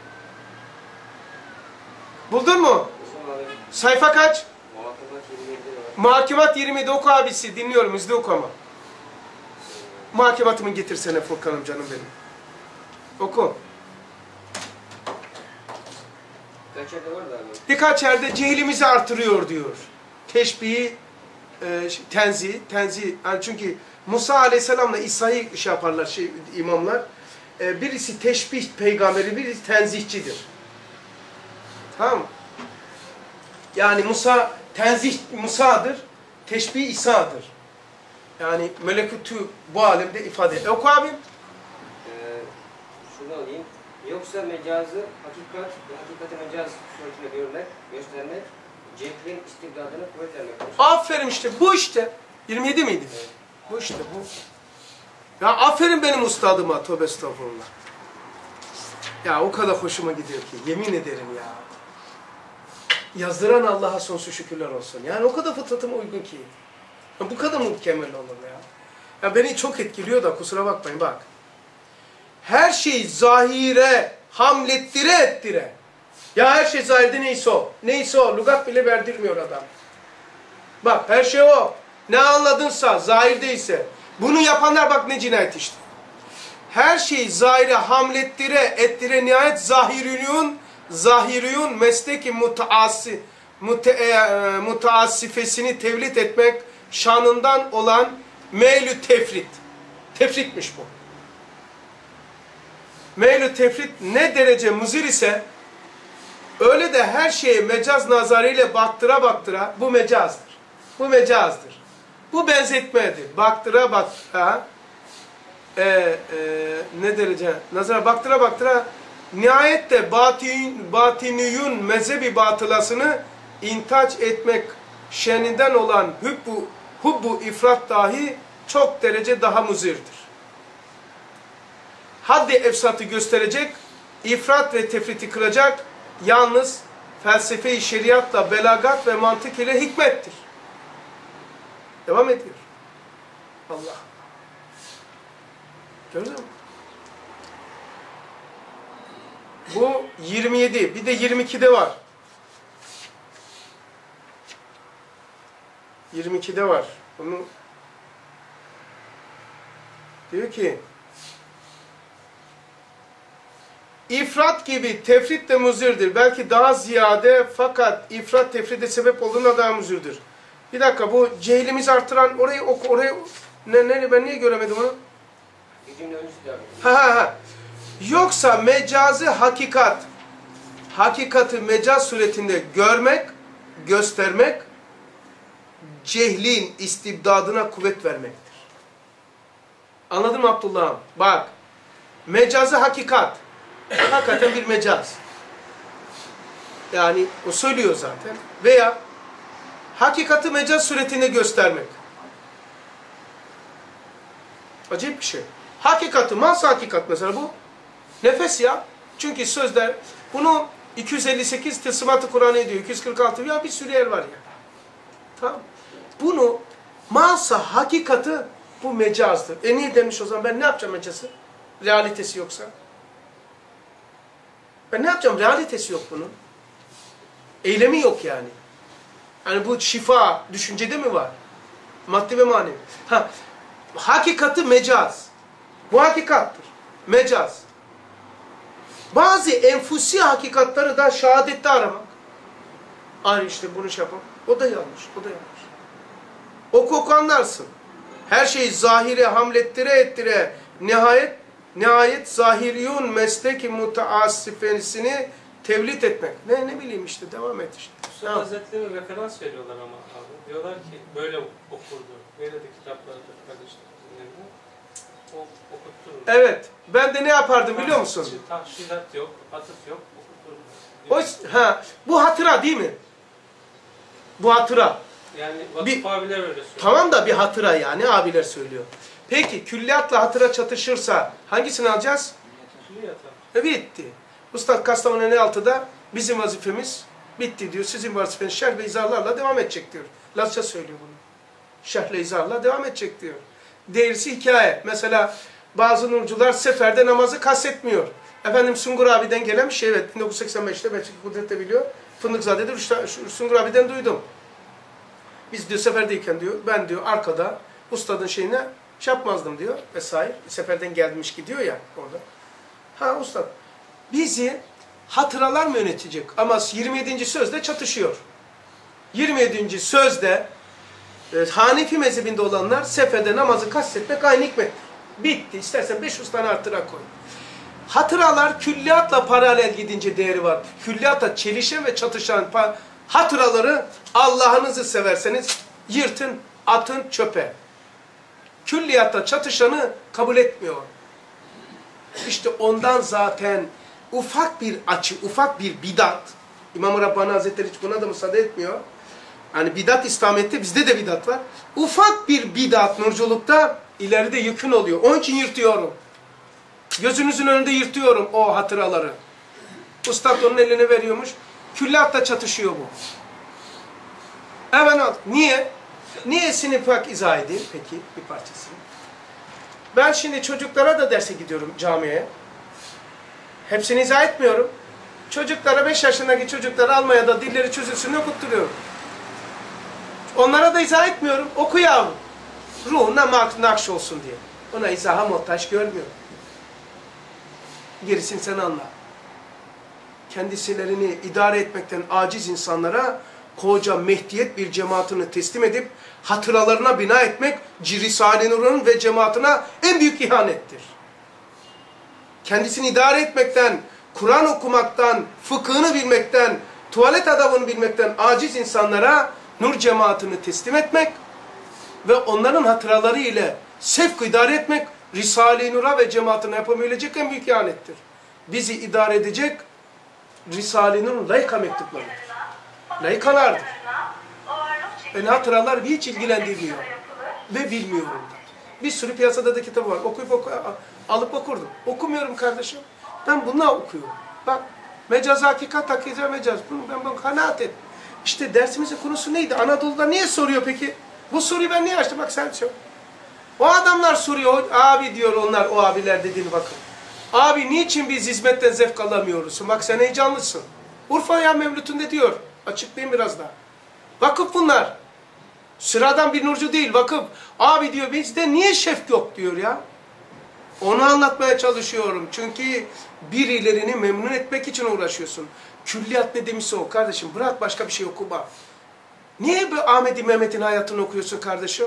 Buldun mu? Sayfa kaç? Muhakemat yirmide oku abisi. Dinliyorum. Hızlı oku ama. Muhakematımı getirsene Furkan'ım, canım benim. Oku. Birkaç yerde cehilimizi artırıyor diyor. Teşbihi, e, tenzi, tenzi. Yani çünkü Musa Aleyhisselam'la İsa'yı şey yaparlar, şey, imamlar. E, birisi teşbih peygamberi, birisi tenzihçidir. Tamam mı? Yani Musa tenzih Musa'dır, teşbih İsa'dır. Yani melekutu bu alemde ifade ediyor. Oku abim.
Ee, şunu alayım. Yoksa mecazı hakikat ve hakikati mecaz suretine görmek, göstermek, cehlin istibdadını kuvvetlenmektir.
Aferin işte, bu işte. yirmi yedi miydi? Evet. Bu işte bu. Ya aferin benim ustadıma, tövbe estağfurullah. Ya o kadar hoşuma gidiyor ki, yemin ederim ya. Yazdıran Allah'a sonsuz şükürler olsun. Yani o kadar fıtratıma uygun ki. Ya bu kadar mükemmel olur ya. Ya beni çok etkiliyor da kusura bakmayın bak. Her şey zahire, hamlettire ettire. Ya her şey zahirde neyse o. Neyse o. Lügat bile verdirmiyor adam. Bak her şey o. Ne anladınsa zahirdeyse. Bunu yapanlar bak ne cinayet işte. Her şey zahire, hamlettire, ettire nihayet zahiriyun, zahiriyun mesleki mutaassi, mute, e, mutaassifesini tevlit etmek şanından olan meylü tefrit. Tefritmiş bu. Meylü tefrit ne derece muzir ise öyle de her şeye mecaz nazarıyla baktıra baktıra bu mecazdır. Bu mecazdır. Bu benzetmedir. Baktıra baktıra e, e, ne derece nazara baktıra baktıra nihayette batin, batiniyun mezhebi batılasını intaç etmek şeninden olan hubbu, hubbu ifrat dahi çok derece daha muzirdir. Haddi efsatı gösterecek, ifrat ve tefriti kıracak, yalnız felsefe-i şeriatla belagat ve mantık ile hikmettir. Devam ediyor. Allah. Gördün mü? Bu yirmi yedi. Bir de yirmi ikide var. yirmi ikide var. Bunu diyor ki ifrat gibi tefrit de muzirdir. Belki daha ziyade, fakat ifrat tefride sebep olduğunda daha muzirdir. Bir dakika, bu cehilimizi artıran orayı oku, orayı ne, ne ben niye göremedim onu?
Bir cümle öncesi de abi.
Ha ha ha. Yoksa mecazı hakikat, hakikati mecaz suretinde görmek, göstermek, cehlin istibdadına kuvvet vermektir. Anladın mı Abdullah'ım? Bak, mecazı hakikat, hakikaten bir mecaz. Yani o söylüyor zaten. Veya hakikati mecaz suretinde göstermek. Acayip bir şey. Hakikati, mas hakikat mesela bu. Nefes ya. Çünkü sözler, bunu iki yüz elli sekiz Tılsımat-ı Kur'an ediyor. iki yüz kırk altı ya bir sürü yer var ya. Tamam. Bunu masa hakikati bu mecazdır. E niye demiş o zaman? Ben ne yapacağım mecazı? Realitesi yoksa. Ben ne yapacağım? Realitesi yok bunun. Eylemi yok yani. Yani bu şifa düşüncede mi var? Maddi ve manevi. Ha, hakikati mecaz. Bu hakikattır. Mecaz. Bazı enfusi hakikatları da şehadette aramak. Aynı işte bunu şey yapalım. O da yanlış. O da yanlış. Oku oku anlarsın. Her şeyi zahire hamlettire ettire nihayet nihayet zahiriyun mesleki mutaassifenisini tevlit etmek. Ne ne bileyim işte devam et işte.
Mustafa Hazretleri referans veriyorlar ama abi. Diyorlar ki böyle okurdu. Böyle de kitaplarda kardeşlerimizin elinde. O okutturur.
Evet. Ben de ne yapardım biliyor musun?
Tahşilat yok, atıf yok,
O,
okutturur.
ha, bu hatıra değil mi? Bu hatıra.
Yani vakıf
Bir-
abiler öyle söylüyor.
Tamam da bir hatıra yani abiler söylüyor. Peki külliyatla hatıra çatışırsa hangisini alacağız?
Külliyat abi.
E bitti. Ustad Kastamonu en altıda bizim vazifemiz bitti diyor. Sizin vazifeniz şerh ve izahlarla devam edecek diyor. Lazca söylüyor bunu. Şerh ve izahlarla devam edecek diyor. Değerisi hikaye. Mesela bazı nurcular seferde namazı kastetmiyor. Efendim Sungur abiden gelen bir şey, evet bin dokuz yüz seksen beşte belki Kudret de biliyor. Fındıkzade'de Rüşta- Sungur abiden duydum. Biz diyor seferdeyken diyor, ben diyor arkada ustadın şeyine şey yapmazdım diyor vesaire. Seferden gelmiş gidiyor ya orada. Ha ustad, bizi hatıralar mı yönetecek? Ama yirmi yedinci sözde çatışıyor. yirmi yedinci sözde e, Hanefi mezhebinde olanlar seferde namazı kastetmek aynı hikmettir. Bitti. İstersen beş yüz tane hatıra koy. Hatıralar külliyatla paralel gidince değeri var. Külliyatla çelişen ve çatışan hatıraları Allah'ınızı severseniz yırtın, atın çöpe. Külliyatta çatışanı kabul etmiyor. İşte ondan zaten ufak bir açı, ufak bir bidat. İmam-ı Rabbani Hazretleri hiç buna da müsaade etmiyor. Yani bidat İslamiyet'te bizde de bidat var. Ufak bir bidat nurculukta ileride yükün oluyor. Onun için yırtıyorum. Gözünüzün önünde yırtıyorum o hatıraları. Ustad onun eline veriyormuş. Külliyatla çatışıyor bu. Hemen al. Niye? Niyesini bak izah edeyim peki bir parçasını. Ben şimdi çocuklara da derse gidiyorum camiye. Hepsini izah etmiyorum. Çocuklara, beş yaşındaki çocuklara Almanya'da dilleri çözülsün okutturuyorum. Onlara da izah etmiyorum. Oku yavrum. Ruhuna nakş olsun diye. Ona izaha muhtaç görmüyorum. Gerisini sen anla. Kendisilerini idare etmekten aciz insanlara koca mehdiyet bir cemaatini teslim edip hatıralarına bina etmek Risale-i Nur'un ve cemaatine en büyük ihanettir. Kendisini idare etmekten, Kur'an okumaktan, fıkhını bilmekten, tuvalet adabını bilmekten aciz insanlara Nur cemaatini teslim etmek ve onların hatıraları ile sevk idare etmek Risale-i Nur'a ve cemaatine yapabilecek en büyük ihanettir. Bizi idare edecek Risale-i Nur'un layıka mektupları. Layıkalardır. Beni hatıralar hiç ilgilendirmiyor. Ve bilmiyorum da. Bir sürü piyasada da kitabı var. Okuyup oku, alıp okurdum. Okumuyorum kardeşim. Ben bununla okuyorum. Bak, mecaz hakikat, hakikat mecaz. Bunu ben bana kanaat et. İşte dersimizin konusu neydi? Anadolu'da niye soruyor peki? Bu soruyu ben niye açtım? Bak sen sor. O adamlar soruyor. Abi diyor onlar, o abiler dediğini bakın. Abi niçin biz hizmetten zevk alamıyoruz? Bak sen heyecanlısın. Urfa'ya Mevlüt'ünde diyor. Açıklayayım biraz daha. Vakıf bunlar. Sıradan bir nurcu değil, vakıf. Abi diyor bizde niye şefk yok diyor ya. Onu anlatmaya çalışıyorum. Çünkü birilerini memnun etmek için uğraşıyorsun. Külliyat ne demişse o kardeşim. Bırak başka bir şey okuma. Niye bu Ahmet'i Mehmet'in hayatını okuyorsun kardeşim?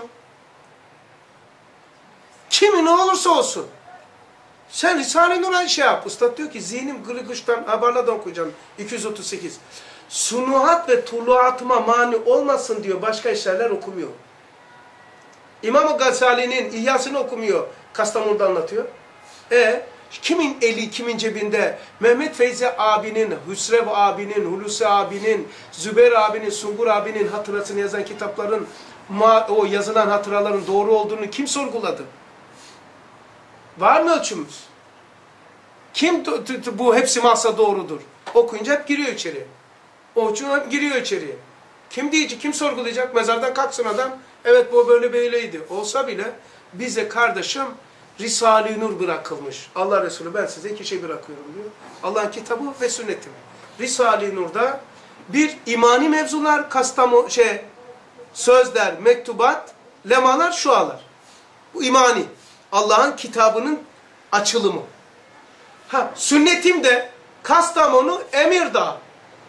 Kimi ne olursa olsun. Sen Risale-i Nur'a şey yap. Ustad diyor ki zihnim gırgıştan haberlerden okuyacağım. iki yüz otuz sekiz. Sunuhat ve tuluatıma mani olmasın diyor. Başka eserler okumuyor. İmam-ı Gazali'nin İhyasını okumuyor. Kastamonu'da anlatıyor. E kimin eli kimin cebinde? Mehmet Feyzi abinin, Hüsrev abinin, Hulusi abinin, Zübeyir abinin, Sungur abinin hatırasını yazan kitapların, o yazılan hatıraların doğru olduğunu kim sorguladı? Var mı ölçümüz? Kim bu hepsi masa doğrudur? Okuyunca hep giriyor içeri. Okuyunca hep giriyor içeriye. Kim diyecek, kim sorgulayacak? Mezardan kalksın adam. Evet bu böyle böyleydi. Olsa bile bize kardeşim Risale-i Nur bırakılmış. Allah Resulü ben size iki şey bırakıyorum diyor. Allah'ın kitabı ve sünnetim. Risale-i Nur'da bir imani mevzular, kastamo şey sözler, mektubat, lemalar, şualar. Bu imani. Allah'ın kitabının açılımı. Ha, sünnetim de Kastamonu, Emirdağ.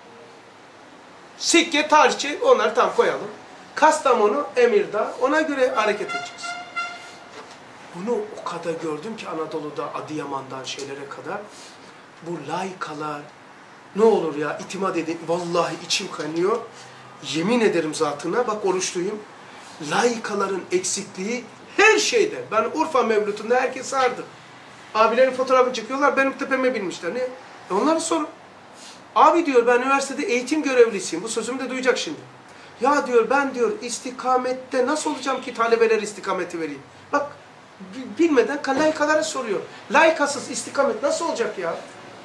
Sikke, tarihçi onları tam koyalım. Kastamonu, Emirdağ. Ona göre hareket edeceğiz. Bunu o kadar gördüm ki Anadolu'da Adıyaman'dan şeylere kadar. Bu laikalar ne olur ya itimat edin. Vallahi içim kanıyor. Yemin ederim zatına bak oruçluyum. Laikaların eksikliği her şeyde. Ben Urfa Mevlüt'ünde herkes sardı. Abilerin fotoğrafını çekiyorlar. Benim tepeme binmişler. Ne? E onları sorun. Abi diyor ben üniversitede eğitim görevlisiyim. Bu sözümü de duyacak şimdi. Ya diyor ben diyor istikamette nasıl olacağım ki talebeler istikameti vereyim? Bak bilmeden laikalara soruyor. Laikasız istikamet nasıl olacak ya?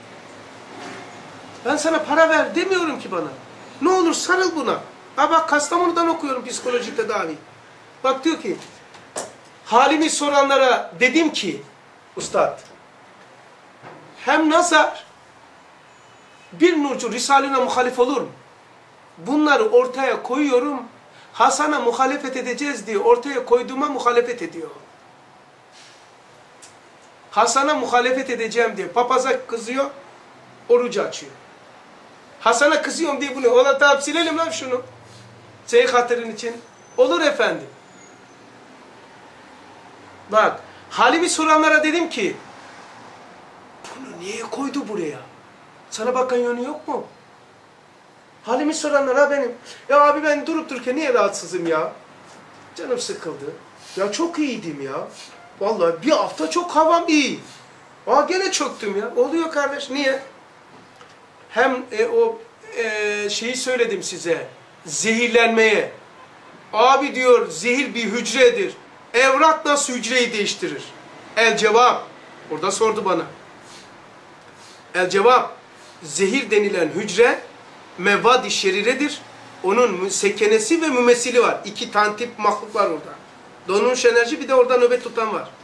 Ben sana para ver demiyorum ki bana. Ne olur sarıl buna. Ha bak Kastamonu'dan okuyorum psikolojik tedavi. Bak diyor ki halimi soranlara dedim ki ustad hem nazar bir nurcu Risale'ne muhalif olur mu? Bunları ortaya koyuyorum. Hasan'a muhalefet edeceğiz diye ortaya koyduğuma muhalefet ediyor. Hasan'a muhalefet edeceğim diye papaza kızıyor, orucu açıyor. Hasan'a kızıyorum diye bunu, ona tamam silelim lan şunu. Senin hatırın için. Olur efendim. Bak, halimi soranlara dedim ki, bunu niye koydu buraya? Sana bakan yönü yok mu? Halimi soranlara benim. Ya abi ben durup dururken niye rahatsızım ya? Canım sıkıldı. Ya çok iyiydim ya. Vallahi bir hafta çok havam iyi. Aa gene çöktüm ya. Oluyor kardeş. Niye? Hem e, o e, şeyi söyledim size. Zehirlenmeye. Abi diyor zehir bir hücredir. Evrak nasıl hücreyi değiştirir? El cevap. Orada sordu bana. El cevap. Zehir denilen hücre mevvad-i şeriredir. Onun sekenesi ve mümessili var. İki tane tip mahluk var orada. Donmuş enerji bir de orada nöbet tutan var.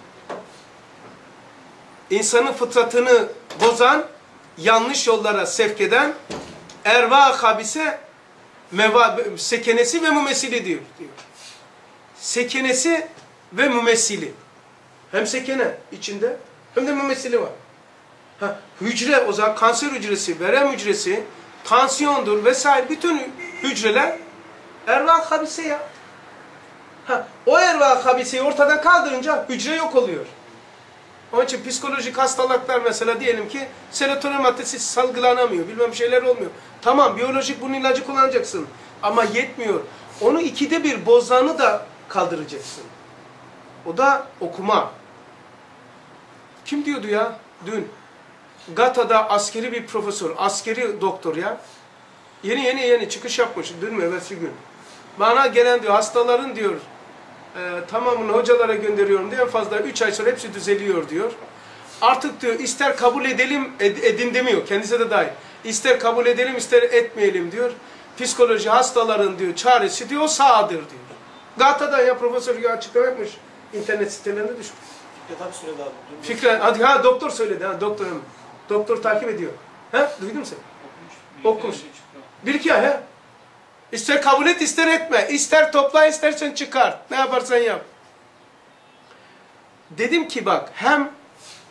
İnsanın fıtratını bozan, yanlış yollara sevk eden erva habise meva, sekenesi ve mümessili diyor, diyor. Sekenesi ve mümessili. Hem sekene içinde hem de mümessili var. Ha, hücre o zaman kanser hücresi, verem hücresi, tansiyondur vesaire bütün hücreler erva habise ya. Ha, o erva habiseyi ortadan kaldırınca hücre yok oluyor. Onun için psikolojik hastalıklar mesela diyelim ki serotonin maddesi salgılanamıyor, bilmem şeyler olmuyor. Tamam biyolojik bunun ilacı kullanacaksın ama yetmiyor. Onu ikide bir bozanı da kaldıracaksın. O da okuma. Kim diyordu ya dün? Gata'da askeri bir profesör, askeri doktor ya. Yeni yeni yeni çıkış yapmış dün mü evvelsi gün. Bana gelen diyor hastaların diyor e, tamamını hocalara gönderiyorum diyor en fazla üç ay sonra hepsi düzeliyor diyor. Artık diyor ister kabul edelim ed, edin demiyor kendisi de dahil. İster kabul edelim ister etmeyelim diyor. Psikoloji hastaların diyor çaresi diyor sağdır diyor. Gata'da ya profesör ya açıklama yapmış internet sitelerinde düşmüş.
Fikret abi söyledi abi.
Fikret hadi ha doktor söyledi ha doktor doktor takip ediyor. Ha duydun mu sen? Okumuş. Okumuş. Bir iki ay he. İster kabul et ister etme. İster topla istersen çıkar. Ne yaparsan yap. Dedim ki bak hem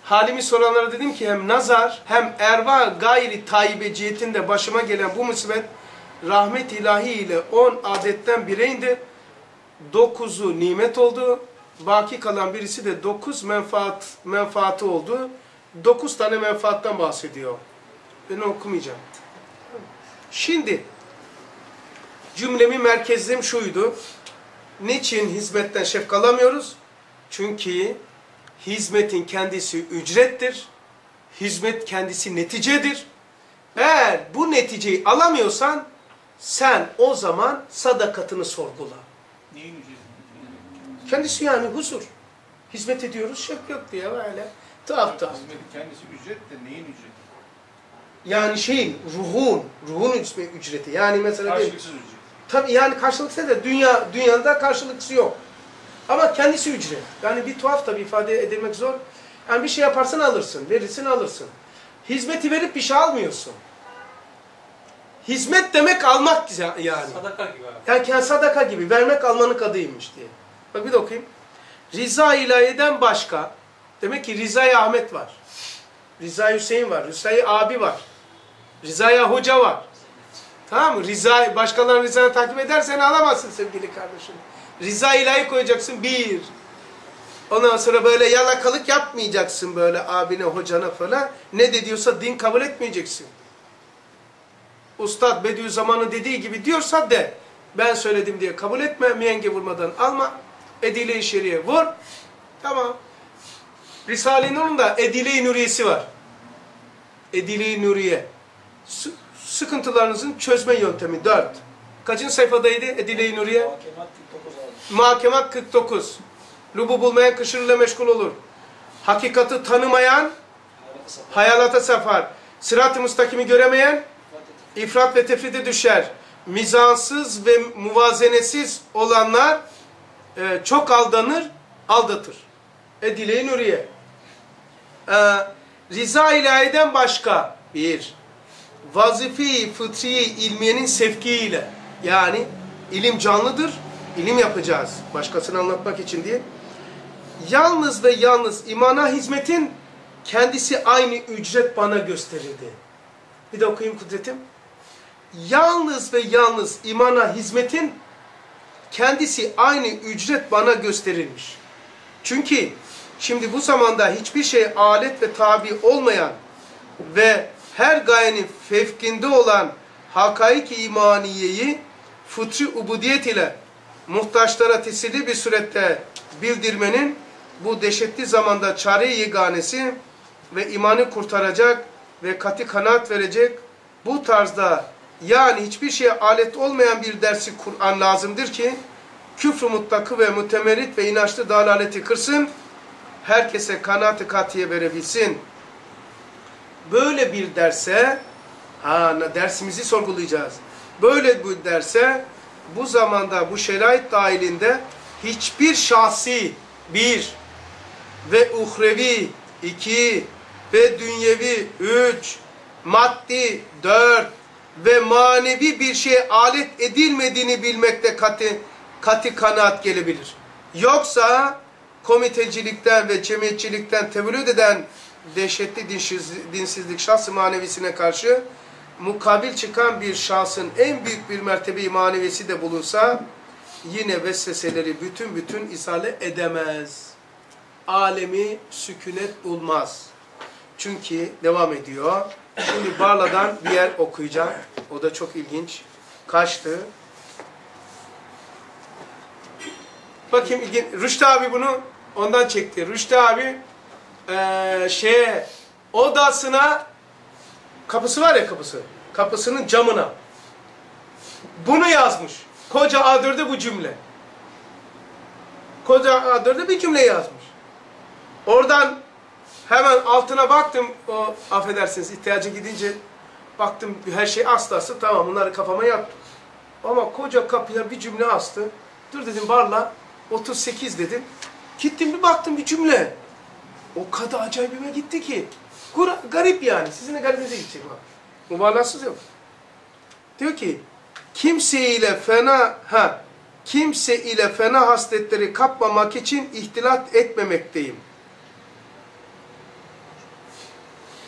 halimi soranlara dedim ki hem nazar hem erva gayri tayyibe cihetinde başıma gelen bu musibet rahmet ilahi ile on adetten bire indi. Dokuzu nimet oldu. Baki kalan birisi de dokuz menfaat, menfaati oldu. Dokuz tane menfaattan bahsediyor. Ben okumayacağım. Şimdi cümlemin merkezim şuydu. Niçin hizmetten şefk alamıyoruz? Çünkü hizmetin kendisi ücrettir. Hizmet kendisi neticedir. Eğer bu neticeyi alamıyorsan sen o zaman sadakatını sorgula.
Neyin ücreti?
Kendisi yani huzur. Hizmet ediyoruz, şefk yok diye böyle tuhaf tuhaf.
Hizmetin kendisi ücret de neyin ücreti?
Yani şeyin, ruhun, ruhun ücreti. Yani mesela değil.
Karşılıksız ücret.
Tabii yani karşılıksız da dünya, dünyada karşılıksı yok. Ama kendisi ücret. Yani bir tuhaf tabii ifade edilmek zor. Yani bir şey yaparsan alırsın, verirsin alırsın. Hizmeti verip bir şey almıyorsun. Hizmet demek almak yani.
Sadaka gibi abi.
Yani sadaka gibi, vermek almanın adıymış diye. Bak bir de okuyayım. Rıza ilahiden başka, demek ki Rıza-i Ahmet var. Rıza Hüseyin var, Rıza-i abi var. Rıza-i hoca var. Tamam mı? Rıza, başkalarının rızanı takip edersen alamazsın sevgili kardeşim. Rıza ilahi koyacaksın bir. Ondan sonra böyle yalakalık yapmayacaksın böyle abine, hocana falan. Ne de diyorsa din kabul etmeyeceksin. Ustad Bediüzzaman'ın dediği gibi diyorsa de. Ben söyledim diye kabul etme, miyenge vurmadan alma. Edile-i şeriye vur. Tamam. Risale-i Nur'un da Edile-i Nuriyesi var. Edile-i Nuriye. S sıkıntılarınızın çözme yöntemi dört. Kaçıncı sayfadaydı Edile-i Nuriye?
Muhakemat kırk dokuz abi.
Muhakemat kırk dokuz. Lubu bulmayan kışırla meşgul olur. Hakikati tanımayan hayalata sapar. Sırat-ı müstakimi göremeyen ifrat ve tefrite düşer. Mizansız ve muvazenesiz olanlar e, çok aldanır, aldatır. Edile-i Nuriye. Ee, Rıza ilahiden başka bir vazife-i fıtriye ilmiyenin sevkiyle, yani ilim canlıdır, ilim yapacağız başkasını anlatmak için diye. Yalnız ve yalnız imana hizmetin kendisi aynı ücret bana gösterildi. Bir de okuyayım Kudretim. Yalnız ve yalnız imana hizmetin kendisi aynı ücret bana gösterilmiş. Çünkü şimdi bu zamanda hiçbir şey alet ve tabi olmayan ve her gayenin fevkinde olan hakaik-i imaniyeyi fıtri ubudiyet ile muhtaçlara teselli bir surette bildirmenin bu dehşetli zamanda çare-i yeganesi ve imanı kurtaracak ve katı kanaat verecek bu tarzda, yani hiçbir şeye alet olmayan bir dersi Kur'an lazımdır ki küfr-ü mutlakı ve mütemerrit ve inançlı dalaleti kırsın, herkese kanaat-ı katiye verebilsin. Böyle bir derse, ha dersimizi sorgulayacağız. Böyle bir derse bu zamanda bu şerait dahilinde hiçbir şahsi bir ve uhrevi iki ve dünyevi üç, maddi dört ve manevi bir şeye alet edilmediğini bilmekte katı, katı kanaat gelebilir. Yoksa komitecilikten ve cemiyetçilikten tevellüt eden dehşetli dinsiz, dinsizlik şahs-ı manevisine karşı mukabil çıkan bir şahsın en büyük bir mertebe-i manevisi de bulunsa yine vesveseleri bütün bütün izale edemez. Alemi sükunet bulmaz. Çünkü devam ediyor. Şimdi Barla'dan bir yer okuyacağım. O da çok ilginç. Kaçtı? Bakayım ilginç. Rüştü abi bunu ondan çekti. Rüştü abi ee, şeye odasına, kapısı var ya kapısı. Kapısının camına bunu yazmış. Koca A dört'e bu cümle. Koca A dört'e bir cümle yazmış. Oradan hemen altına baktım, o affedersiniz ihtiyacı gidince baktım her şey aslı aslı, tamam bunları kafama yattım. Ama koca kapıya bir cümle astı. Dur dedim Barla, otuz sekiz dedim. Gittim bir baktım bir cümle. O kadar acayibime gitti ki. Garip yani. Sizin de garibinize gidecek bak. Mübalağasız yok. Diyor ki kimse ile fena ha kimse ile fena hasletleri kapmamak için ihtilat etmemekteyim.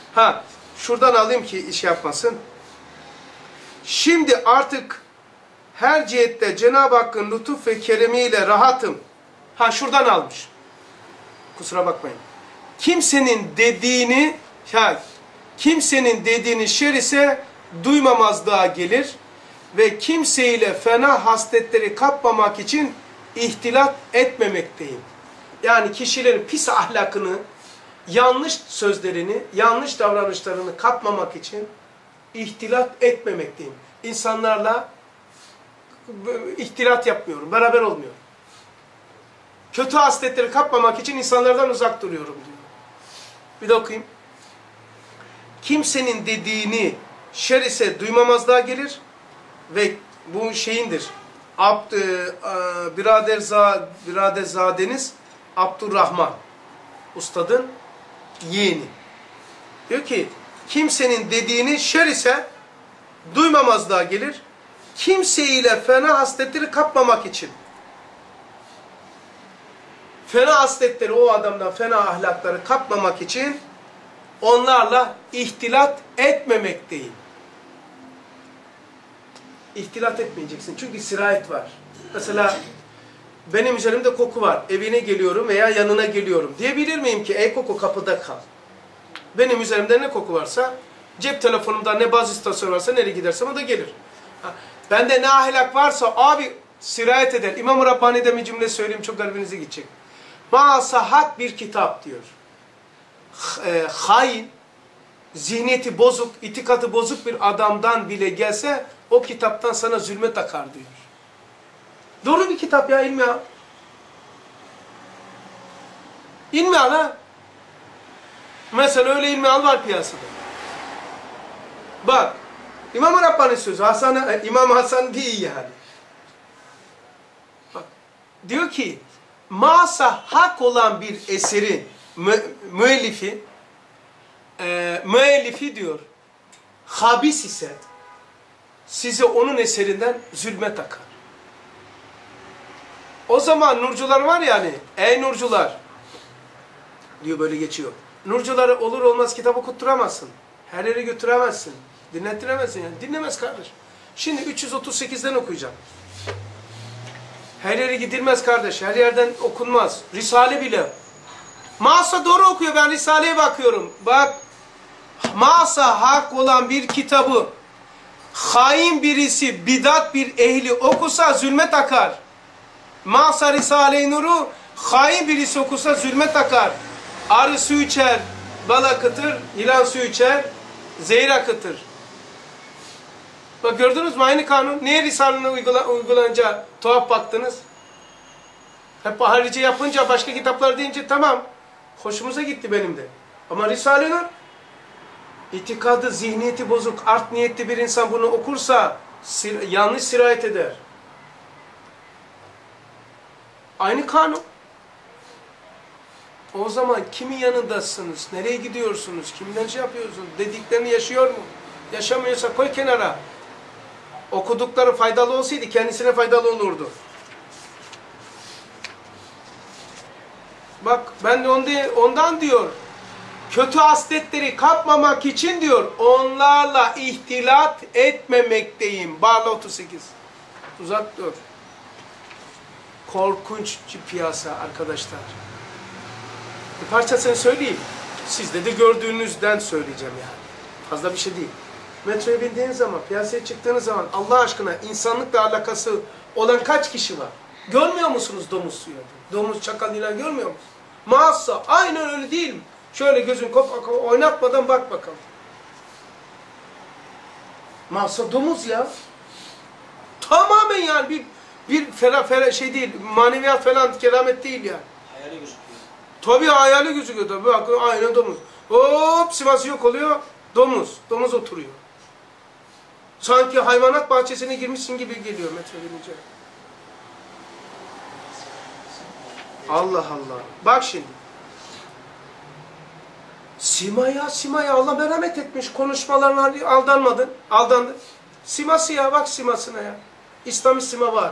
Ha, şuradan alayım ki iş yapmasın. Şimdi artık her cihette Cenab-ı Hakk'ın lütuf ve keremiyle rahatım. Ha, şuradan almış. Kusura bakmayın. Kimsenin dediğini, ya, kimsenin dediğini şer ise duymamazlığa gelir ve kimseyle fena hasletleri kapmamak için ihtilat etmemekteyim. Yani kişilerin pis ahlakını, yanlış sözlerini, yanlış davranışlarını kapmamak için ihtilat etmemekteyim. İnsanlarla ihtilat yapmıyorum, beraber olmuyorum. Kötü hasletleri kapmamak için insanlardan uzak duruyorum diyor. Bir de okuyayım. Kimsenin dediğini şer ise duymamazlığa gelir ve bu şeyindir. Abd, e, Biraderza, Biraderzadeniz Abdurrahman Ustad'ın yeğeni. Diyor ki kimsenin dediğini şer ise duymamazlığa gelir. Kimseyle fena hasletleri kapmamak için. Fena hasletleri, o adamdan fena ahlakları kapmamak için onlarla ihtilat etmemekteyim. İhtilat etmeyeceksin. Çünkü sirayet var. Mesela benim üzerimde koku var. Evine geliyorum veya yanına geliyorum. Diyebilir miyim ki ey koku kapıda kal. Benim üzerimde ne koku varsa, cep telefonumda ne baz istasyon varsa nereye gidersem o da gelir. Ha, bende ne ahlak varsa abi sirayet eder. İmam-ı Rabbani'de bir cümle söyleyeyim, çok garibinize gidecek. Masahat bir kitap diyor. E, hain, zihniyeti bozuk, itikadı bozuk bir adamdan bile gelse o kitaptan sana zulme takar diyor. Doğru bir kitap ya, ilmi al. İlmi al ha. Mesela öyle ilmi al var piyasada. Bak, İmam-ı Rabbani sözü, Hasan, İmam Hasan değil yani. Bak, diyor ki, masa hak olan bir eserin mü, müellifi, e, müellifi diyor, habis ise, size onun eserinden zulme takar. O zaman nurcular var yani, ey nurcular, diyor böyle geçiyor. Nurcuları olur olmaz kitap okutturamazsın. Her yere götüremezsin. Dinlettiremezsin yani. Dinlemez kardeş. Şimdi üç yüz otuz sekizden okuyacağım. Her yere gidilmez kardeş. Her yerden okunmaz. Risale bile. Masa doğru okuyor. Ben Risale'ye bakıyorum. Bak. Masa hak olan bir kitabı hain birisi, bidat bir ehli okusa zulme takar. Masa Risale-i Nur'u hain birisi okusa zulme takar. Arı su içer, bal akıtır, yılan su içer, zehir akıtır. Bak gördünüz mü aynı kanun? Niye Risale'ne uygula, uygulanınca tuhaf baktınız? Hep harici yapınca, başka kitaplar deyince tamam. Hoşumuza gitti benim de. Ama Risale-i Nur, itikadı, zihniyeti bozuk, art niyetli bir insan bunu okursa sir, yanlış sirayet eder. Aynı kanun. O zaman kimin yanındasınız? Nereye gidiyorsunuz? Kimden şey yapıyorsunuz? Dediklerini yaşıyor mu? Yaşamıyorsa koy kenara. Okudukları faydalı olsaydı kendisine faydalı olurdu. Bak ben de ondan diyor. Kötü hasletleri kapmamak için diyor. Onlarla ihtilat etmemekteyim. Bağla otuz sekiz. Uzak dur. Korkunç bir piyasa arkadaşlar. Bir parçasını söyleyeyim. Sizde de gördüğünüzden söyleyeceğim yani. Fazla bir şey değil. Metroya bindiğiniz zaman, piyasaya çıktığınız zaman Allah aşkına insanlıkla alakası olan kaç kişi var? Görmüyor musunuz domuz suyu? Domuz, çakal, ilan görmüyor musunuz? Mağazza aynen öyle değil mi? Şöyle gözün oynatmadan bak bakalım. Mağazza domuz ya. Tamamen yani bir bir fela, fela şey değil, maneviyat falan, keramet değil yani.
Hayali gözüküyor.
Tabii hayali gözüküyor tabii. Bak aynen domuz. Hop Sivas yok oluyor. Domuz. Domuz oturuyor. Sanki hayvanat bahçesine girmişsin gibi geliyor metre binince. Allah Allah. Bak şimdi. Simaya, Simaya Allah merhamet etmiş. Konuşmalarına aldanmadın. Aldandın. Siması ya, bak simasına ya. İslami sima var.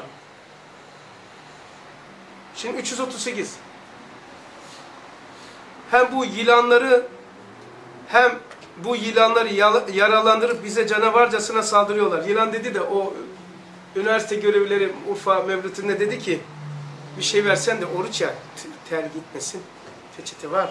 Şimdi üç yüz otuz sekiz. Hem bu yılanları hem bu yılanları yaralandırıp bize canavarcasına saldırıyorlar. Yılan dedi de o üniversite görevlileri Urfa Mevlüt'ünde dedi ki bir şey versen de oruç yak, ter gitmesin. Peçete var.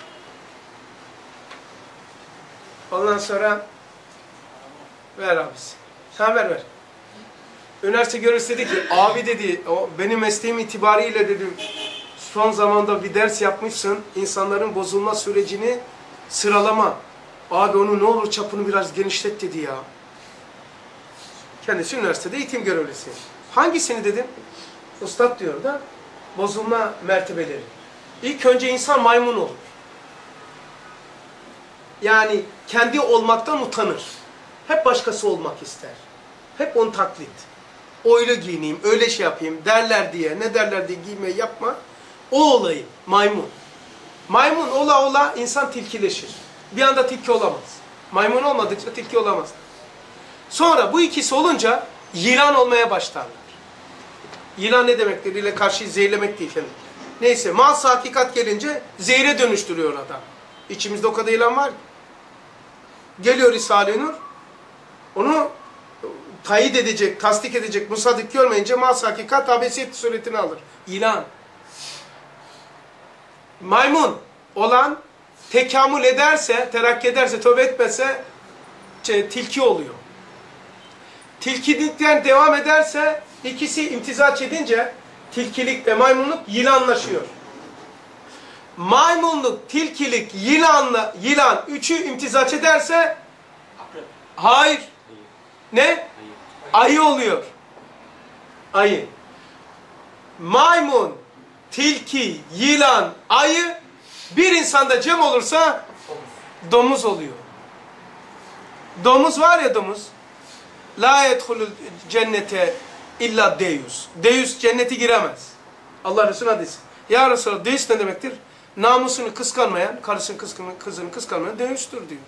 Ondan sonra ver abisi. Sen ver ver. Üniversite görevlisi dedi ki abi dedi o benim mesleğim itibariyle dedim son zamanda bir ders yapmışsın. İnsanların bozulma sürecini sıralama. Abi onu ne olur çapını biraz genişlet dedi ya. Kendisi üniversitede eğitim görevlisi. Hangisini dedim? Ustad diyor da bozulma mertebeleri. İlk önce insan maymun olur. Yani kendi olmaktan utanır. Hep başkası olmak ister. Hep onu taklit. Öyle giyineyim, öyle şey yapayım derler diye, ne derler diye giymeyi yapma. O olayı, maymun. Maymun ola ola insan tilkileşir. Bir anda tilki olamaz. Maymun olmadıkça tilki olamaz. Sonra bu ikisi olunca yılan olmaya başlarlar. Yılan ne demektir? İle karşıyı zehirlemek değil efendim. Neyse, mal hakikat gelince zehire dönüştürüyor adam. İçimizde o kadar yılan var ki. Geliyor Risale-i Nur, onu tayit edecek, tasdik edecek, musadık görmeyince mal hakikat abesiyet suretini alır. Yılan. Maymun olan tekamül ederse, terakki ederse, tövbe etmese tilki oluyor. Tilkilikten devam ederse ikisi imtizaç edince tilkilik ve maymunluk yılanlaşıyor. Maymunluk, tilkilik, yılanla, yılan üçü imtizaç ederse hayır. Ne? Ayı oluyor. Ayı. Maymun, tilki, yılan, ayı bir insanda cem olursa domuz oluyor. Domuz var ya domuz. La yedhulul cennete illa deus. Deus cenneti giremez. Allah Resulü hadisi. Ya Resulallah deus ne demektir? Namusunu kıskanmayan, karısını kıskanmayan, kızını kıskanmayan deustur diyor.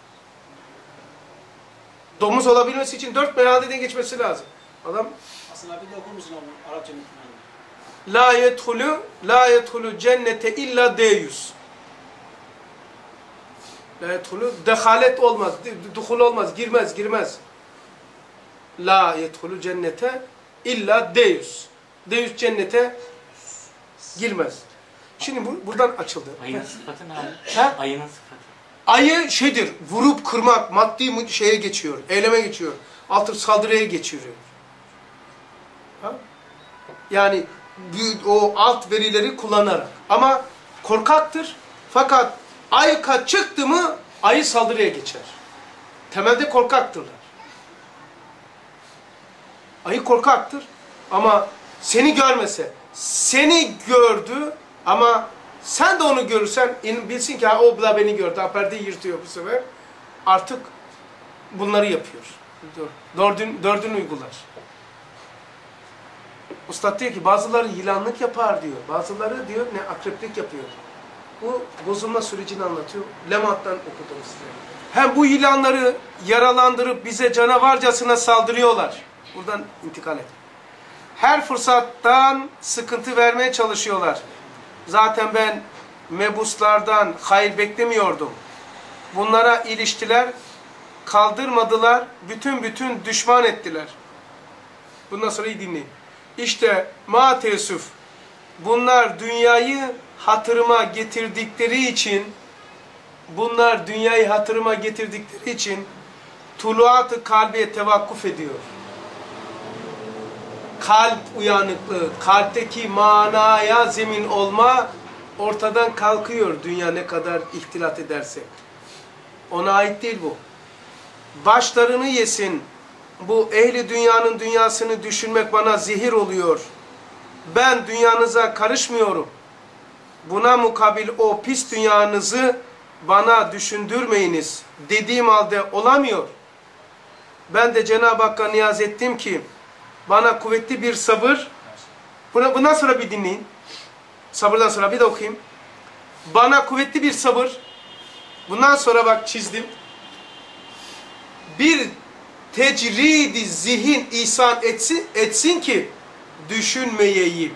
Domuz olabilmesi için dört merhaleden geçmesi lazım. Adam
aslında bir de okur musun onu Arapça metnini?
La yedhulu la yedhulu cennete illa deus. La yedhulu dehalet olmaz, duhul olmaz, girmez, girmez. La yedhulu cennete illa deus. Deus cennete girmez. Şimdi bu buradan açıldı.
Ayının sıfatı ne abi?
He?
Ayının sıfatı.
Ayı şeydir, vurup kırmak, maddi şeye geçiyor, eyleme geçiyor. Altı saldırıya geçiyor. Ha? Yani o alt verileri kullanarak. Ama korkaktır. Fakat ayı çıktı mı ayı saldırıya geçer. Temelde korkaktırlar. Ayı korkaktır ama seni görmese, seni gördü ama sen de onu görürsen bilsin ki ha, o da beni gördü, perdeyi yırtıyor bu sefer. Artık bunları yapıyor. Dördün, dördün uygular. Ustad diyor ki bazıları yılanlık yapar diyor. Bazıları diyor ne akreplik yapıyor. Bu bozulma sürecini anlatıyor. Lemat'tan okudum size. Hem bu yılanları yaralandırıp bize canavarcasına saldırıyorlar. Buradan intikal et. Her fırsattan sıkıntı vermeye çalışıyorlar. Zaten ben mebuslardan hayır beklemiyordum. Bunlara iliştiler, kaldırmadılar, bütün bütün düşman ettiler. Bundan sonra iyi dinleyin. İşte ma teessüf, bunlar dünyayı hatırıma getirdikleri için, bunlar dünyayı hatırıma getirdikleri için tuluat-ı kalbiye tevakkuf ediyor. Kalp uyanıklığı, kalpteki manaya zemin olma ortadan kalkıyor dünya ne kadar ihtilat ederse. Ona ait değil bu. Başlarını yesin. Bu ehli dünyanın dünyasını düşünmek bana zehir oluyor. Ben dünyanıza karışmıyorum. Buna mukabil o pis dünyanızı bana düşündürmeyiniz dediğim halde olamıyor. Ben de Cenab-ı Hakk'a niyaz ettim ki bana kuvvetli bir sabır, buna, bundan sonra bir dinleyin. Sabırdan sonra bir de okuyayım. Bana kuvvetli bir sabır, bundan sonra bak çizdim. Bir tecridi zihin ihsan etsin, etsin ki düşünmeyeyim.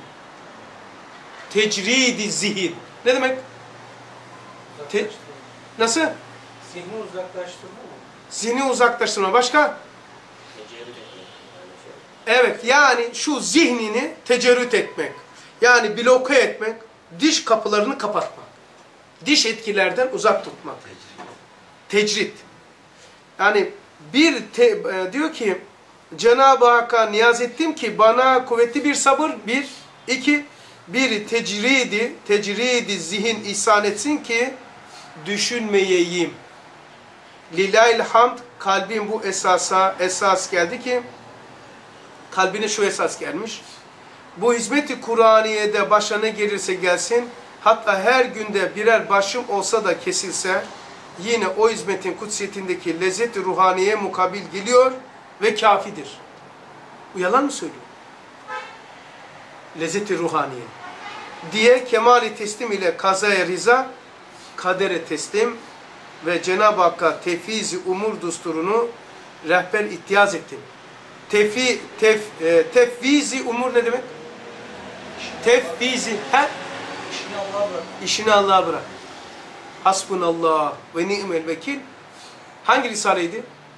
Tecridi zihin. Ne demek? Te Nasıl?
Zihni uzaklaştırma mı?
Zihni uzaklaştırma. Başka?
Tecerrüt etmek. Yani şey.
Evet, yani şu zihnini tecerrüt etmek. Yani bloke etmek, diş kapılarını kapatmak. Diş etkilerden uzak tutmak. Tecrit. Yani bir te, e, diyor ki Cenab-ı Hakk'a niyaz ettim ki bana kuvvetli bir sabır, bir, iki, bir tecridi, tecridi zihin ihsan etsin ki düşünmeyeyim. Lillahil hamd, kalbin bu esasa, esas geldi ki, kalbine şu esas gelmiş. Bu hizmet-i Kur'aniye'de başa ne gelirse gelsin, hatta her günde birer başım olsa da kesilse, yine o hizmetin kutsiyetindeki lezzet-i ruhaniye mukabil geliyor ve kafidir. Bu yalan mı söylüyor? Lezzet-i ruhaniye. Diye kemali teslim ile kazaya riza, kadere teslim ve Cenab-ı Hakk'a tefviz-i umur dusturunu rehber ittiyaz ettim. Tefi, tef, e, tefviz-i umur ne demek? Tefviz-i her
İşini Allah'a bırak.
işini Allah'a bırak. Hasbunallah ve ni'mel vekil. Hangi risaleydi?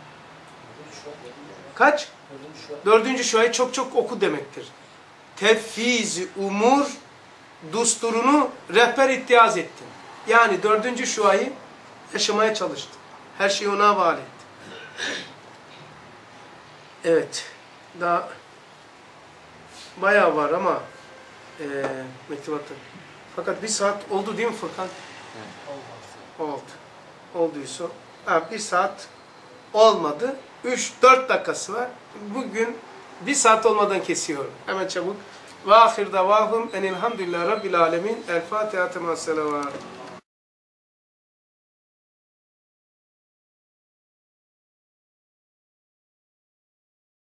Kaç? Dördüncü şuayı çok çok oku demektir. Tefviz-i umur dusturunu rehber ittiyaz ettim. Yani dördüncü şuayı yaşamaya çalıştım. Her şeyi ona havale ettim. Evet. Daha bayağı var ama e, mektubatta. Fakat bir saat oldu değil mi Furkan? Oldu. Olduysa. Ha, bir saat olmadı. Üç, dört dakikası var. Bugün bir saat olmadan kesiyorum. Hemen çabuk. Ve ahir davahum enilhamdülillah rabbil alemin. El Fatiha temas selavat.